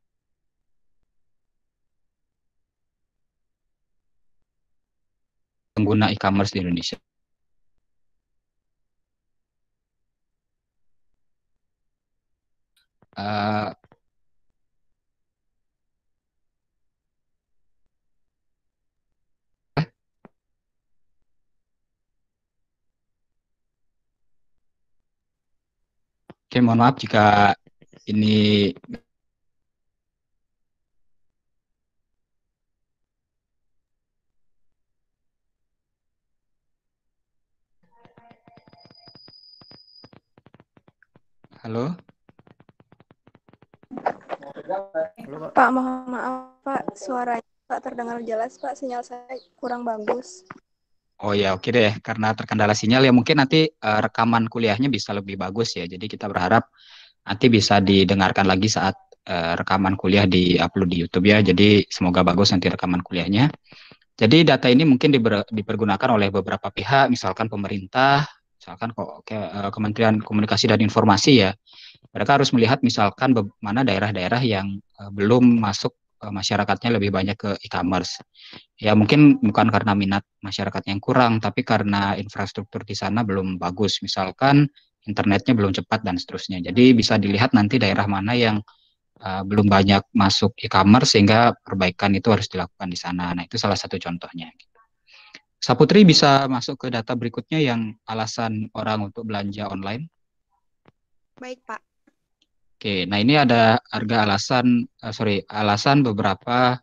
Pengguna e-commerce di Indonesia. Uh, Oke, mohon maaf jika ini Halo? Pak, mohon maaf Pak, suaranya Pak terdengar jelas Pak, sinyal saya kurang bagus. Oh ya, oke deh. Karena terkendala sinyal ya mungkin nanti rekaman kuliahnya bisa lebih bagus ya. Jadi kita berharap nanti bisa didengarkan lagi saat rekaman kuliah di-upload di YouTube ya. Jadi semoga bagus nanti rekaman kuliahnya. Jadi data ini mungkin dipergunakan oleh beberapa pihak, misalkan pemerintah, misalkan Kementerian Komunikasi dan Informasi ya. Mereka harus melihat misalkan mana daerah-daerah yang belum masuk masyarakatnya lebih banyak ke e-commerce. Ya mungkin bukan karena minat masyarakat yang kurang, tapi karena infrastruktur di sana belum bagus. Misalkan internetnya belum cepat dan seterusnya. Jadi bisa dilihat nanti daerah mana yang belum banyak masuk e-commerce sehingga perbaikan itu harus dilakukan di sana. Nah, itu salah satu contohnya. Saputri bisa masuk ke data berikutnya yang alasan orang untuk belanja online. Baik, Pak. Oke, nah ini ada alasan beberapa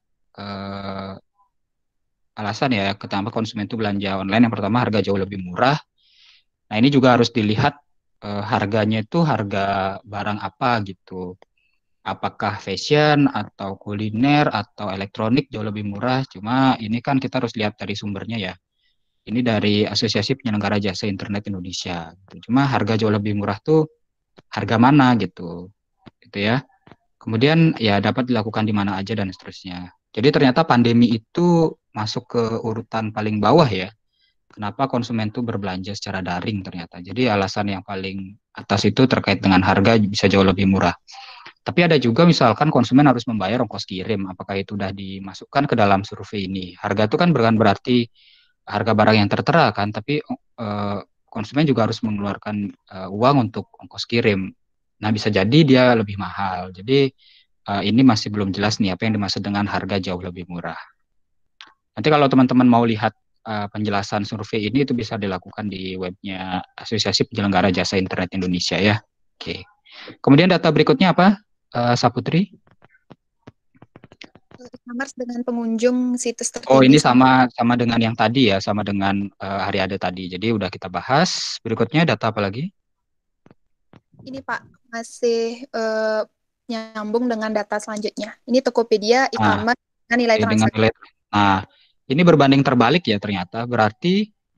alasan ya kenapa konsumen itu belanja online. Yang pertama harga jauh lebih murah. Nah ini juga harus dilihat harganya itu harga barang apa gitu. Apakah fashion atau kuliner atau elektronik jauh lebih murah. Cuma ini kan kita harus lihat dari sumbernya ya. Ini dari Asosiasi Penyelenggara Jasa Internet Indonesia. Cuma harga jauh lebih murah tuh harga mana gitu ya. Kemudian ya dapat dilakukan di mana aja dan seterusnya. Jadi ternyata pandemi itu masuk ke urutan paling bawah ya. Kenapa konsumen itu berbelanja secara daring ternyata. Jadi alasan yang paling atas itu terkait dengan harga bisa jauh lebih murah. Tapi ada juga misalkan konsumen harus membayar ongkos kirim. Apakah itu sudah dimasukkan ke dalam survei ini? Harga itu kan bukan berarti harga barang yang tertera kan, tapi konsumen juga harus mengeluarkan uang untuk ongkos kirim. Nah, bisa jadi dia lebih mahal. Jadi ini masih belum jelas nih apa yang dimaksud dengan harga jauh lebih murah. Nanti kalau teman-teman mau lihat penjelasan survei ini itu bisa dilakukan di webnya Asosiasi Penyelenggara Jasa Internet Indonesia ya. Oke. Kemudian data berikutnya apa, Saputri? E-commerce dengan pengunjung situs terkini. Oh, ini sama dengan yang tadi ya, sama dengan hari ada tadi. Jadi udah kita bahas. Berikutnya data apa lagi? Ini Pak, masih nyambung dengan data selanjutnya. Ini Tokopedia e-commerce dengan nilai transaksi. Nah, ini berbanding terbalik ya ternyata. Berarti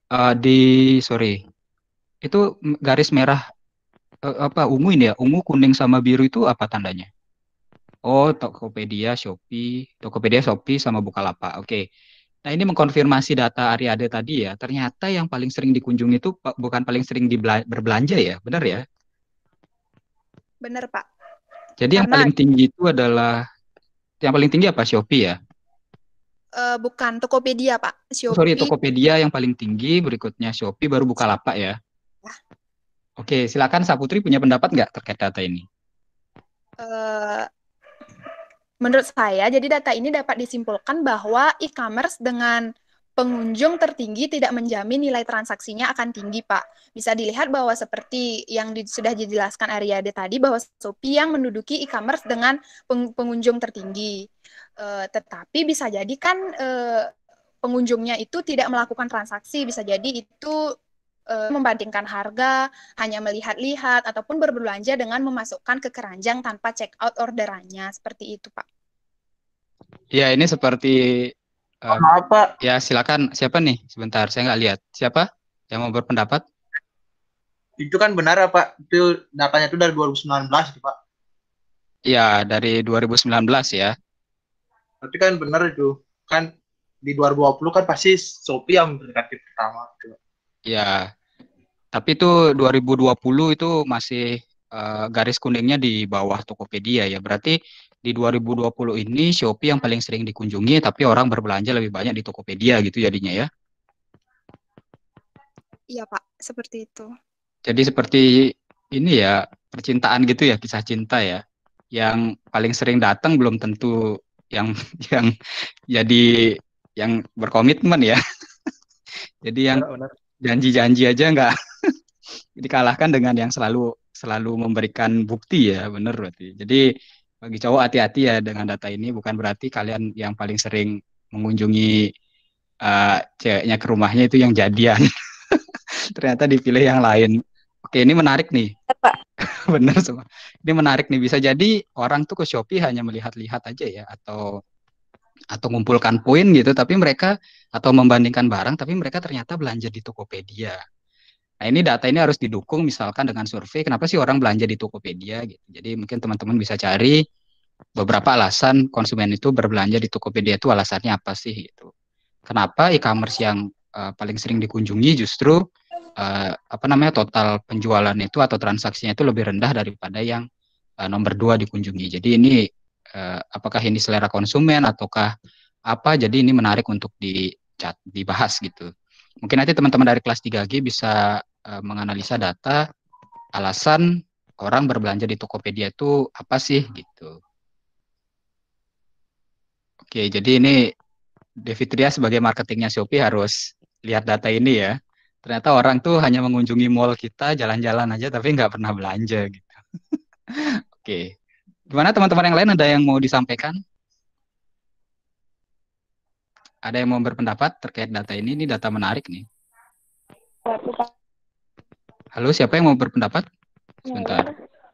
Sorry, itu garis merah apa ungu ini ya? Ungu, kuning sama biru itu apa tandanya? Oh, Tokopedia, Shopee sama Bukalapak. Oke. Nah, ini mengkonfirmasi data Ariade tadi ya. Ternyata yang paling sering dikunjungi itu bukan paling sering berbelanja ya, benar ya? Bener, Pak. Jadi yang Karena paling tinggi itu adalah yang paling tinggi apa? Shopee ya? bukan Tokopedia, Pak. Oh, sorry, Shopee. Tokopedia yang paling tinggi, berikutnya Shopee, baru Bukalapak ya. Oke, silakan Saputri punya pendapat nggak terkait data ini? eh, Menurut saya, jadi data ini dapat disimpulkan bahwa e-commerce dengan pengunjung tertinggi tidak menjamin nilai transaksinya akan tinggi, Pak. Bisa dilihat bahwa seperti yang sudah dijelaskan Ariade tadi, bahwa Shopee yang menduduki e-commerce dengan pengunjung tertinggi. Tetapi bisa jadi kan pengunjungnya itu tidak melakukan transaksi, bisa jadi itu membandingkan harga, hanya melihat-lihat, ataupun berbelanja dengan memasukkan ke keranjang tanpa check out orderannya. Seperti itu, Pak. Ya, ini seperti Maaf Pak, ya silakan. Siapa nih? Sebentar, saya nggak lihat. Siapa yang mau berpendapat? itu kan benar ya Pak, itu datanya itu dari 2019 itu Pak. Ya, dari 2019 ya. Tapi kan benar itu, kan di 2020 kan pasti Shopee yang mendekati pertama. Ya, tapi itu 2020 itu masih garis kuningnya di bawah Tokopedia ya. Berarti di 2020 ini Shopee yang paling sering dikunjungi, tapi orang berbelanja lebih banyak di Tokopedia gitu jadinya ya. Iya, Pak. Seperti itu. Jadi seperti ini ya, percintaan gitu ya, kisah cinta ya. Yang paling sering datang belum tentu yang yang jadi yang berkomitmen ya. Jadi yang Benar. janji-janji aja nggak dikalahkan dengan yang selalu selalu memberikan bukti ya, bener berarti. Jadi bagi cowok hati-hati ya dengan data ini, bukan berarti kalian yang paling sering mengunjungi ceweknya ke rumahnya itu yang jadian. Ternyata dipilih yang lain. Oke, ini menarik nih. Pak. Bener semua. Ini menarik nih. Bisa jadi orang tuh ke Shopee hanya melihat-lihat aja ya, atau mengumpulkan poin gitu, tapi mereka atau membandingkan barang, tapi mereka ternyata belanja di Tokopedia. Nah, ini data ini harus didukung misalkan dengan survei, kenapa sih orang belanja di Tokopedia gitu. Jadi mungkin teman-teman bisa cari beberapa alasan konsumen itu berbelanja di Tokopedia itu alasannya apa sih gitu. Kenapa e-commerce yang paling sering dikunjungi justru apa namanya total penjualan itu atau transaksinya itu lebih rendah daripada yang nomor 2 dikunjungi. Jadi ini apakah ini selera konsumen ataukah apa? Jadi ini menarik untuk dibahas gitu. Mungkin nanti teman-teman dari kelas 3G bisa menganalisa data alasan orang berbelanja di Tokopedia itu apa sih gitu. Oke, jadi ini Devitria sebagai marketingnya Shopee harus lihat data ini ya. Ternyata orang tuh hanya mengunjungi mall kita, jalan-jalan aja, tapi nggak pernah belanja gitu. Oke, gimana teman-teman yang lain ada yang mau disampaikan? Ada yang mau berpendapat terkait data ini? Ini data menarik nih. Halo, siapa yang mau berpendapat? Sebentar.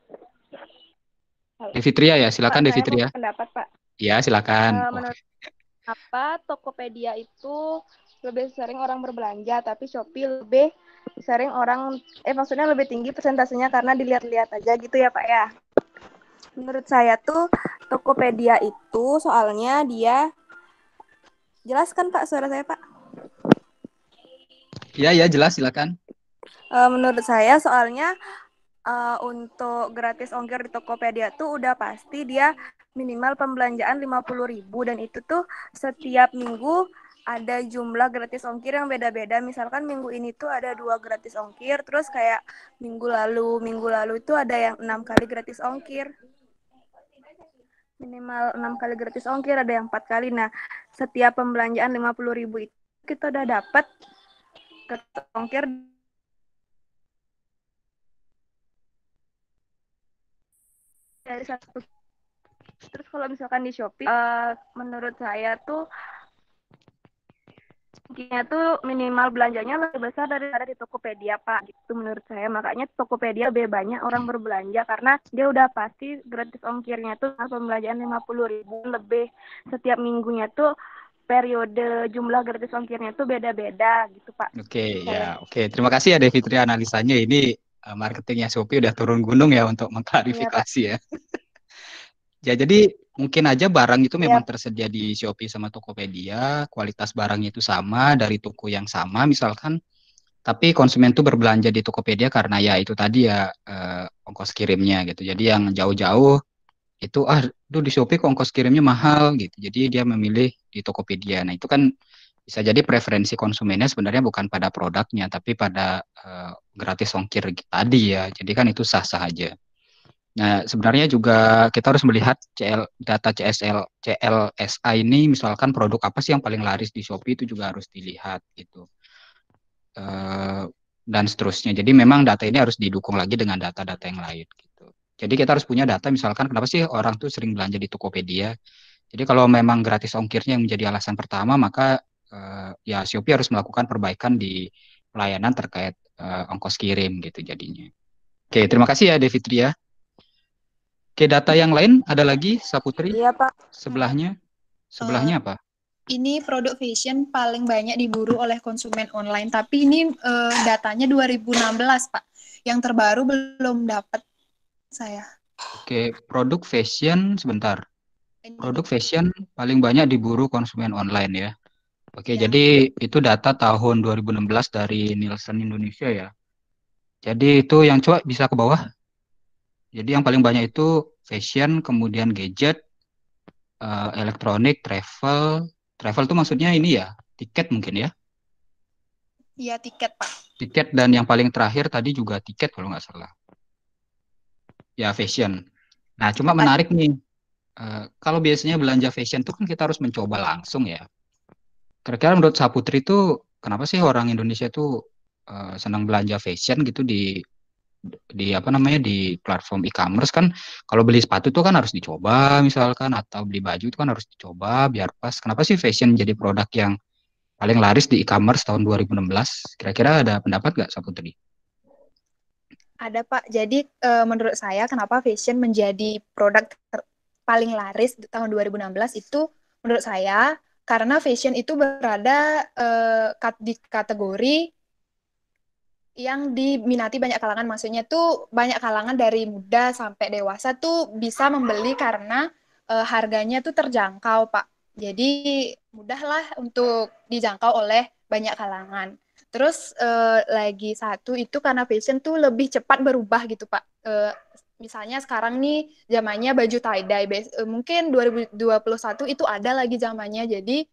Devitria ya, silakan Pak, saya mau Devitria. berpendapat, Pak. Ya, silakan. Menurut apa Tokopedia itu lebih sering orang berbelanja, tapi Shopee lebih sering orang, maksudnya lebih tinggi persentasenya karena dilihat-lihat aja gitu ya Pak ya. Menurut saya tuh Tokopedia itu soalnya dia, jelaskan Pak suara saya Pak. Iya, jelas silakan. Menurut saya soalnya untuk gratis ongkir di Tokopedia tuh udah pasti dia minimal pembelanjaan 50.000 dan itu tuh setiap minggu ada jumlah gratis ongkir yang beda-beda. Misalkan minggu ini tuh ada 2 gratis ongkir, terus kayak minggu lalu itu ada yang 6 kali gratis ongkir. Minimal 6 kali gratis ongkir, ada yang 4 kali. Nah, setiap pembelanjaan 50.000 itu kita udah dapat gratis ongkir dari satu. Terus kalau misalkan di Shopee, menurut saya tuh mungkinnya tuh minimal belanjanya lebih besar daripada di Tokopedia Pak. Gitu menurut saya. Makanya Tokopedia lebih banyak orang berbelanja karena dia udah pasti gratis ongkirnya tuh pembelanjaan 50.000 lebih setiap minggunya tuh periode jumlah gratis ongkirnya tuh beda-beda gitu, Pak. Oke, Saya. ya, oke. Terima kasih ya Devitri analisanya. Ini marketingnya Shopee udah turun gunung ya untuk Iya, Pak. mengklarifikasi ya. Ya, jadi mungkin aja barang itu memang Iya, tersedia di Shopee sama Tokopedia, kualitas barangnya itu sama dari toko yang sama misalkan, tapi konsumen tuh berbelanja di Tokopedia karena ya itu tadi ya ongkos kirimnya gitu. Jadi yang jauh-jauh itu tuh di Shopee kok ongkos kirimnya mahal gitu. Jadi dia memilih di Tokopedia. Nah, itu kan bisa jadi preferensi konsumennya sebenarnya bukan pada produknya tapi pada gratis ongkir tadi ya. Jadi kan itu sah-sah aja. Nah, sebenarnya juga kita harus melihat data CLSA ini misalkan produk apa sih yang paling laris di Shopee itu juga harus dilihat gitu. Eh, dan seterusnya. Jadi memang data ini harus didukung lagi dengan data-data yang lain gitu. Jadi kita harus punya data misalkan kenapa sih orang tuh sering belanja di Tokopedia. Jadi kalau memang gratis ongkirnya yang menjadi alasan pertama, maka ya Shopee harus melakukan perbaikan di pelayanan terkait ongkos kirim gitu jadinya. Oke, terima kasih ya Devitri ya. Oke, data yang lain ada lagi, Saputri? iya, Pak. Sebelahnya? Sebelahnya apa? Ini produk fashion paling banyak diburu oleh konsumen online, tapi ini datanya 2016, Pak. Yang terbaru belum dapat saya. Oke, produk fashion sebentar. Ini Produk fashion paling banyak diburu konsumen online ya. Oke, ya, jadi itu data tahun 2016 dari Nielsen Indonesia ya. Jadi itu yang coba bisa ke bawah. Jadi yang paling banyak itu fashion, kemudian gadget, elektronik, travel. Travel itu maksudnya ini ya, tiket mungkin ya. ya tiket, Pak. Tiket dan yang paling terakhir tadi juga tiket kalau nggak salah. Ya, fashion. Nah, cuma menarik nih. Kalau biasanya belanja fashion itu kan kita harus mencoba langsung ya. Kira-kira menurut Saputri itu kenapa sih orang Indonesia itu senang belanja fashion gitu di apa namanya di platform e-commerce kan kalau beli sepatu tuh kan harus dicoba misalkan atau beli baju itu kan harus dicoba biar pas. Kenapa sih fashion jadi produk yang paling laris di e-commerce tahun 2016? Kira-kira ada pendapat nggak Saputri? Ada, Pak. Jadi menurut saya kenapa fashion menjadi produk paling laris di tahun 2016 itu menurut saya karena fashion itu berada di kategori yang diminati banyak kalangan. Maksudnya tuh banyak kalangan dari muda sampai dewasa tuh bisa membeli karena harganya tuh terjangkau, Pak. Jadi mudahlah untuk dijangkau oleh banyak kalangan. Terus lagi satu itu karena fashion tuh lebih cepat berubah gitu, Pak. Misalnya sekarang nih zamannya baju tie dye. Mungkin 2021 itu ada lagi zamannya.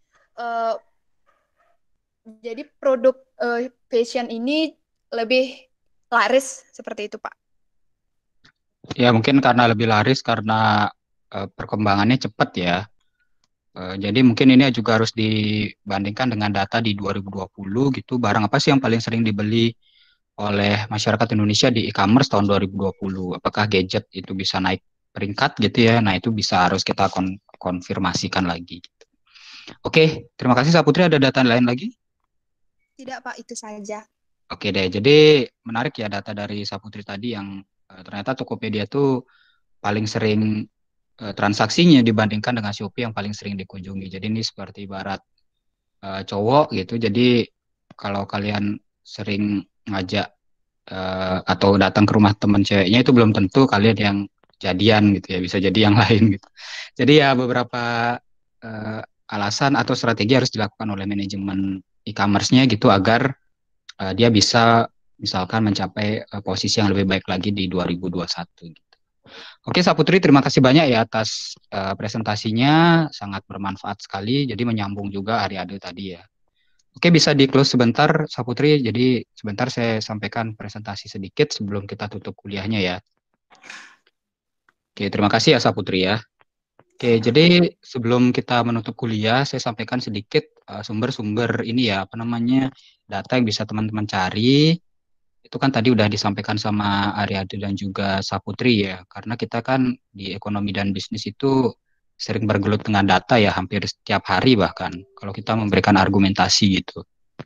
Jadi produk fashion ini lebih laris seperti itu, Pak. Ya mungkin karena lebih laris karena perkembangannya cepat ya. Jadi mungkin ini juga harus dibandingkan dengan data di 2020 gitu. Barang apa sih yang paling sering dibeli oleh masyarakat Indonesia di e-commerce tahun 2020? Apakah gadget itu bisa naik peringkat gitu ya? Nah, itu bisa harus kita konfirmasikan lagi. Gitu. Oke, terima kasih Saputri. Ada data lain lagi? Tidak, Pak, itu saja. Oke deh, jadi menarik ya data dari Saputri tadi yang ternyata Tokopedia tuh paling sering transaksinya dibandingkan dengan Shopee yang paling sering dikunjungi. Jadi ini seperti ibarat cowok gitu. Jadi kalau kalian sering ngajak atau datang ke rumah teman ceweknya itu belum tentu kalian yang jadian gitu ya, bisa jadi yang lain gitu. Jadi ya beberapa alasan atau strategi harus dilakukan oleh manajemen e-commerce-nya gitu agar dia bisa misalkan mencapai posisi yang lebih baik lagi di 2021 gitu. Oke, Saputri, terima kasih banyak ya atas presentasinya, sangat bermanfaat sekali. Jadi menyambung juga Ariado tadi ya. Oke, bisa di-close sebentar, Saputri. Jadi sebentar saya sampaikan presentasi sedikit sebelum kita tutup kuliahnya ya. Oke, terima kasih ya Saputri ya. Oke, jadi sebelum kita menutup kuliah, saya sampaikan sedikit sumber-sumber ini ya, apa namanya, data yang bisa teman-teman cari. Itu kan tadi udah disampaikan sama Ariade dan juga Saputri ya, karena kita kan di ekonomi dan bisnis itu sering bergelut dengan data ya, hampir setiap hari bahkan, kalau kita memberikan argumentasi gitu.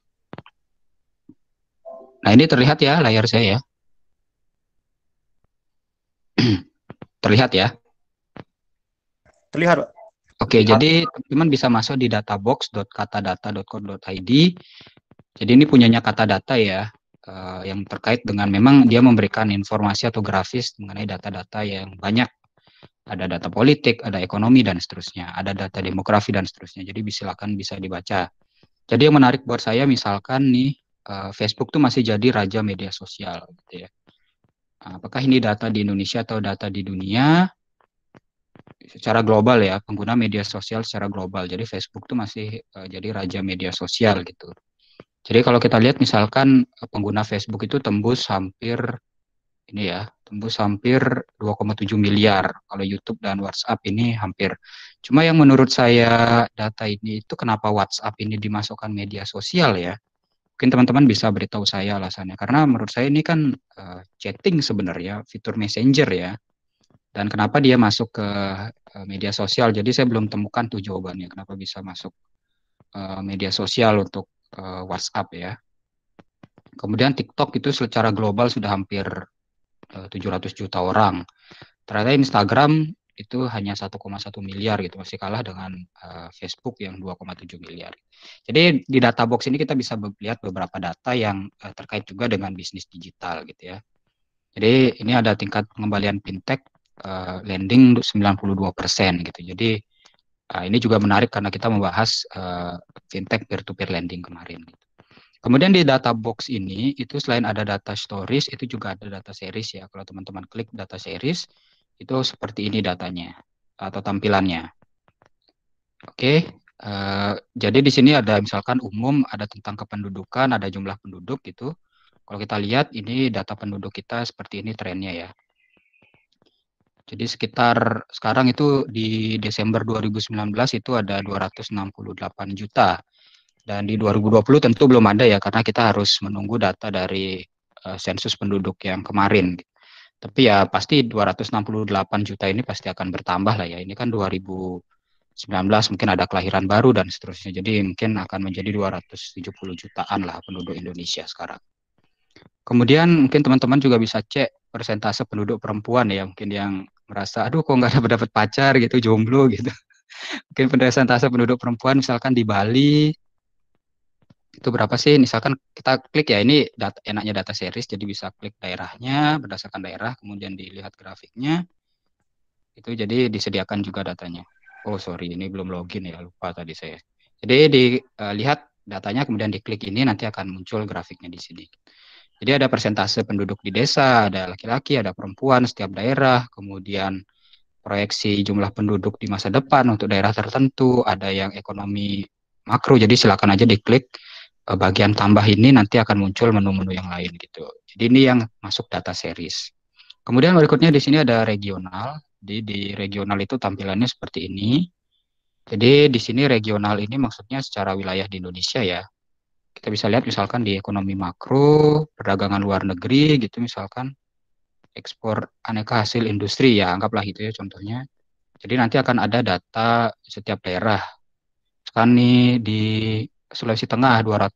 Nah ini terlihat ya layar saya ya. Terlihat ya? Terlihat, Pak. Oke, Lihat. jadi teman-teman bisa masuk di databox.katadata.co.id. Jadi ini punyanya Katadata ya, yang terkait dengan memang dia memberikan informasi atau grafis mengenai data-data yang banyak. Ada data politik, ada ekonomi dan seterusnya, ada data demografi dan seterusnya. Jadi silakan bisa dibaca. Jadi yang menarik buat saya misalkan nih Facebook tuh masih jadi raja media sosial gitu ya. Apakah ini data di Indonesia atau data di dunia? Secara global ya, pengguna media sosial secara global. Jadi Facebook tuh masih jadi raja media sosial gitu. Jadi kalau kita lihat misalkan pengguna Facebook itu tembus hampir ini ya, tembus hampir 2,7 miliar. Kalau YouTube dan WhatsApp ini hampir. Cuma yang menurut saya data ini itu kenapa WhatsApp ini dimasukkan media sosial ya? Mungkin teman-teman bisa beritahu saya alasannya. Karena menurut saya ini kan chatting sebenarnya, fitur messenger ya. Dan kenapa dia masuk ke media sosial? Jadi saya belum temukan tuh jawabannya. Kenapa bisa masuk media sosial untuk WhatsApp ya. Kemudian TikTok itu secara global sudah hampir 700 juta orang. Ternyata Instagram itu hanya 1,1 miliar gitu, masih kalah dengan Facebook yang 2,7 miliar. Jadi di data box ini kita bisa lihat beberapa data yang terkait juga dengan bisnis digital gitu ya. Jadi ini ada tingkat pengembalian fintech lending 92% gitu. Jadi ini juga menarik karena kita membahas fintech peer-to-peer lending kemarin. Gitu. Kemudian di data box ini itu selain ada data stories itu juga ada data series ya. Kalau teman-teman klik data series itu seperti ini datanya atau tampilannya. Oke, jadi di sini ada misalkan umum, ada tentang kependudukan, ada jumlah penduduk gitu. Kalau kita lihat ini data penduduk kita seperti ini trennya ya. Jadi sekitar sekarang itu di Desember 2019 itu ada 268 juta. Dan di 2020 tentu belum ada ya, karena kita harus menunggu data dari sensus penduduk yang kemarin. Tapi ya pasti 268 juta ini pasti akan bertambah lah ya. Ini kan 2019 mungkin ada kelahiran baru dan seterusnya. Jadi mungkin akan menjadi 270 jutaan lah penduduk Indonesia sekarang. Kemudian mungkin teman-teman juga bisa cek persentase penduduk perempuan ya, mungkin yang merasa aduh kok nggak dapat pacar gitu, jomblo gitu. Mungkin persentase penduduk perempuan misalkan di Bali itu berapa sih? Misalkan kita klik ya, ini enaknya data series, jadi bisa klik daerahnya berdasarkan daerah, kemudian dilihat grafiknya. Itu jadi disediakan juga datanya. Oh sorry, ini belum login ya, lupa tadi saya. Jadi dilihat datanya, kemudian diklik ini nanti akan muncul grafiknya di sini. Jadi ada persentase penduduk di desa, ada laki-laki, ada perempuan setiap daerah, kemudian proyeksi jumlah penduduk di masa depan untuk daerah tertentu, ada yang ekonomi makro, jadi silakan aja diklik bagian tambah ini, nanti akan muncul menu-menu yang lain gitu. Jadi ini yang masuk data series. Kemudian berikutnya di sini ada regional, jadi di regional itu tampilannya seperti ini. Jadi di sini regional ini maksudnya secara wilayah di Indonesia ya. Kita bisa lihat misalkan di ekonomi makro, perdagangan luar negeri gitu misalkan, ekspor aneka hasil industri ya, anggaplah gitu ya contohnya. Jadi nanti akan ada data setiap daerah. Sekarang nih di Sulawesi Tengah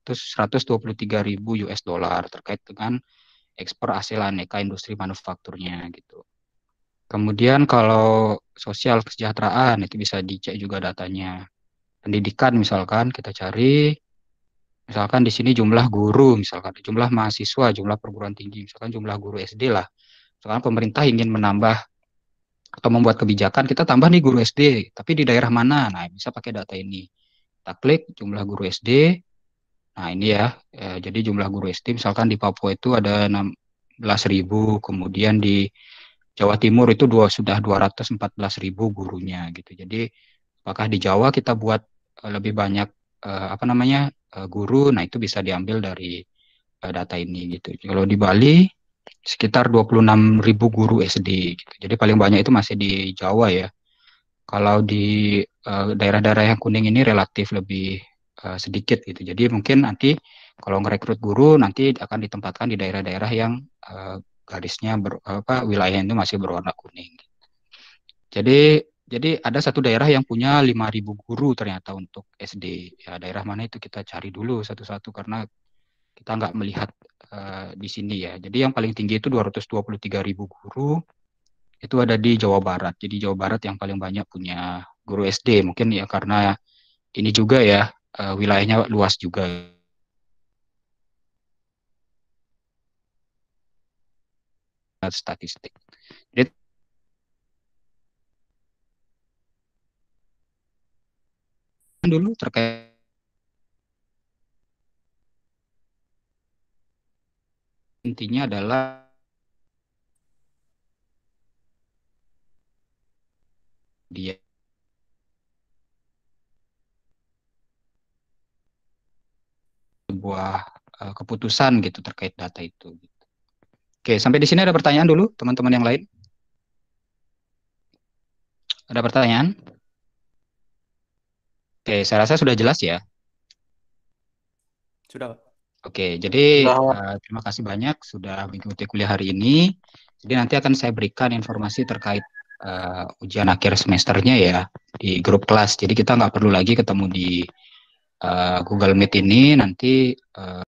123.000 US dollar terkait dengan ekspor hasil aneka industri manufakturnya gitu. Kemudian kalau sosial kesejahteraan itu bisa dicek juga datanya. Pendidikan misalkan kita cari, misalkan di sini jumlah guru, misalkan jumlah mahasiswa, jumlah perguruan tinggi, misalkan jumlah guru SD lah. Misalkan pemerintah ingin menambah atau membuat kebijakan, kita tambah nih guru SD, tapi di daerah mana? Nah, bisa pakai data ini. Kita klik jumlah guru SD. Nah, ini ya, jadi jumlah guru SD misalkan di Papua itu ada 16.000, kemudian di Jawa Timur itu sudah 214.000 gurunya gitu. Jadi apakah di Jawa kita buat lebih banyak guru, nah itu bisa diambil dari data ini gitu. Kalau di Bali sekitar 26.000 guru SD gitu. Jadi paling banyak itu masih di Jawa ya. Kalau di daerah-daerah yang kuning ini relatif lebih sedikit gitu. Jadi mungkin nanti kalau ngerekrut guru nanti akan ditempatkan di daerah-daerah yang garisnya wilayah itu masih berwarna kuning. Jadi ada satu daerah yang punya 5.000 guru ternyata untuk SD. Ya daerah mana itu kita cari dulu satu-satu karena kita nggak melihat di sini ya. Jadi yang paling tinggi itu 223.000 guru itu ada di Jawa Barat. Jadi Jawa Barat yang paling banyak punya guru SD mungkin ya, karena ini juga ya wilayahnya luas juga. Statistik. Jadi dulu terkait intinya adalah dia sebuah keputusan gitu terkait data itu. Oke, sampai di sini ada pertanyaan dulu teman-teman yang lain? Ada pertanyaan? Oke, saya rasa sudah jelas ya. Sudah, Pak. Oke, jadi Sudah. terima kasih banyak sudah mengikuti kuliah hari ini. Jadi nanti akan saya berikan informasi terkait ujian akhir semesternya ya di grup kelas. Jadi kita nggak perlu lagi ketemu di Google Meet ini. Nanti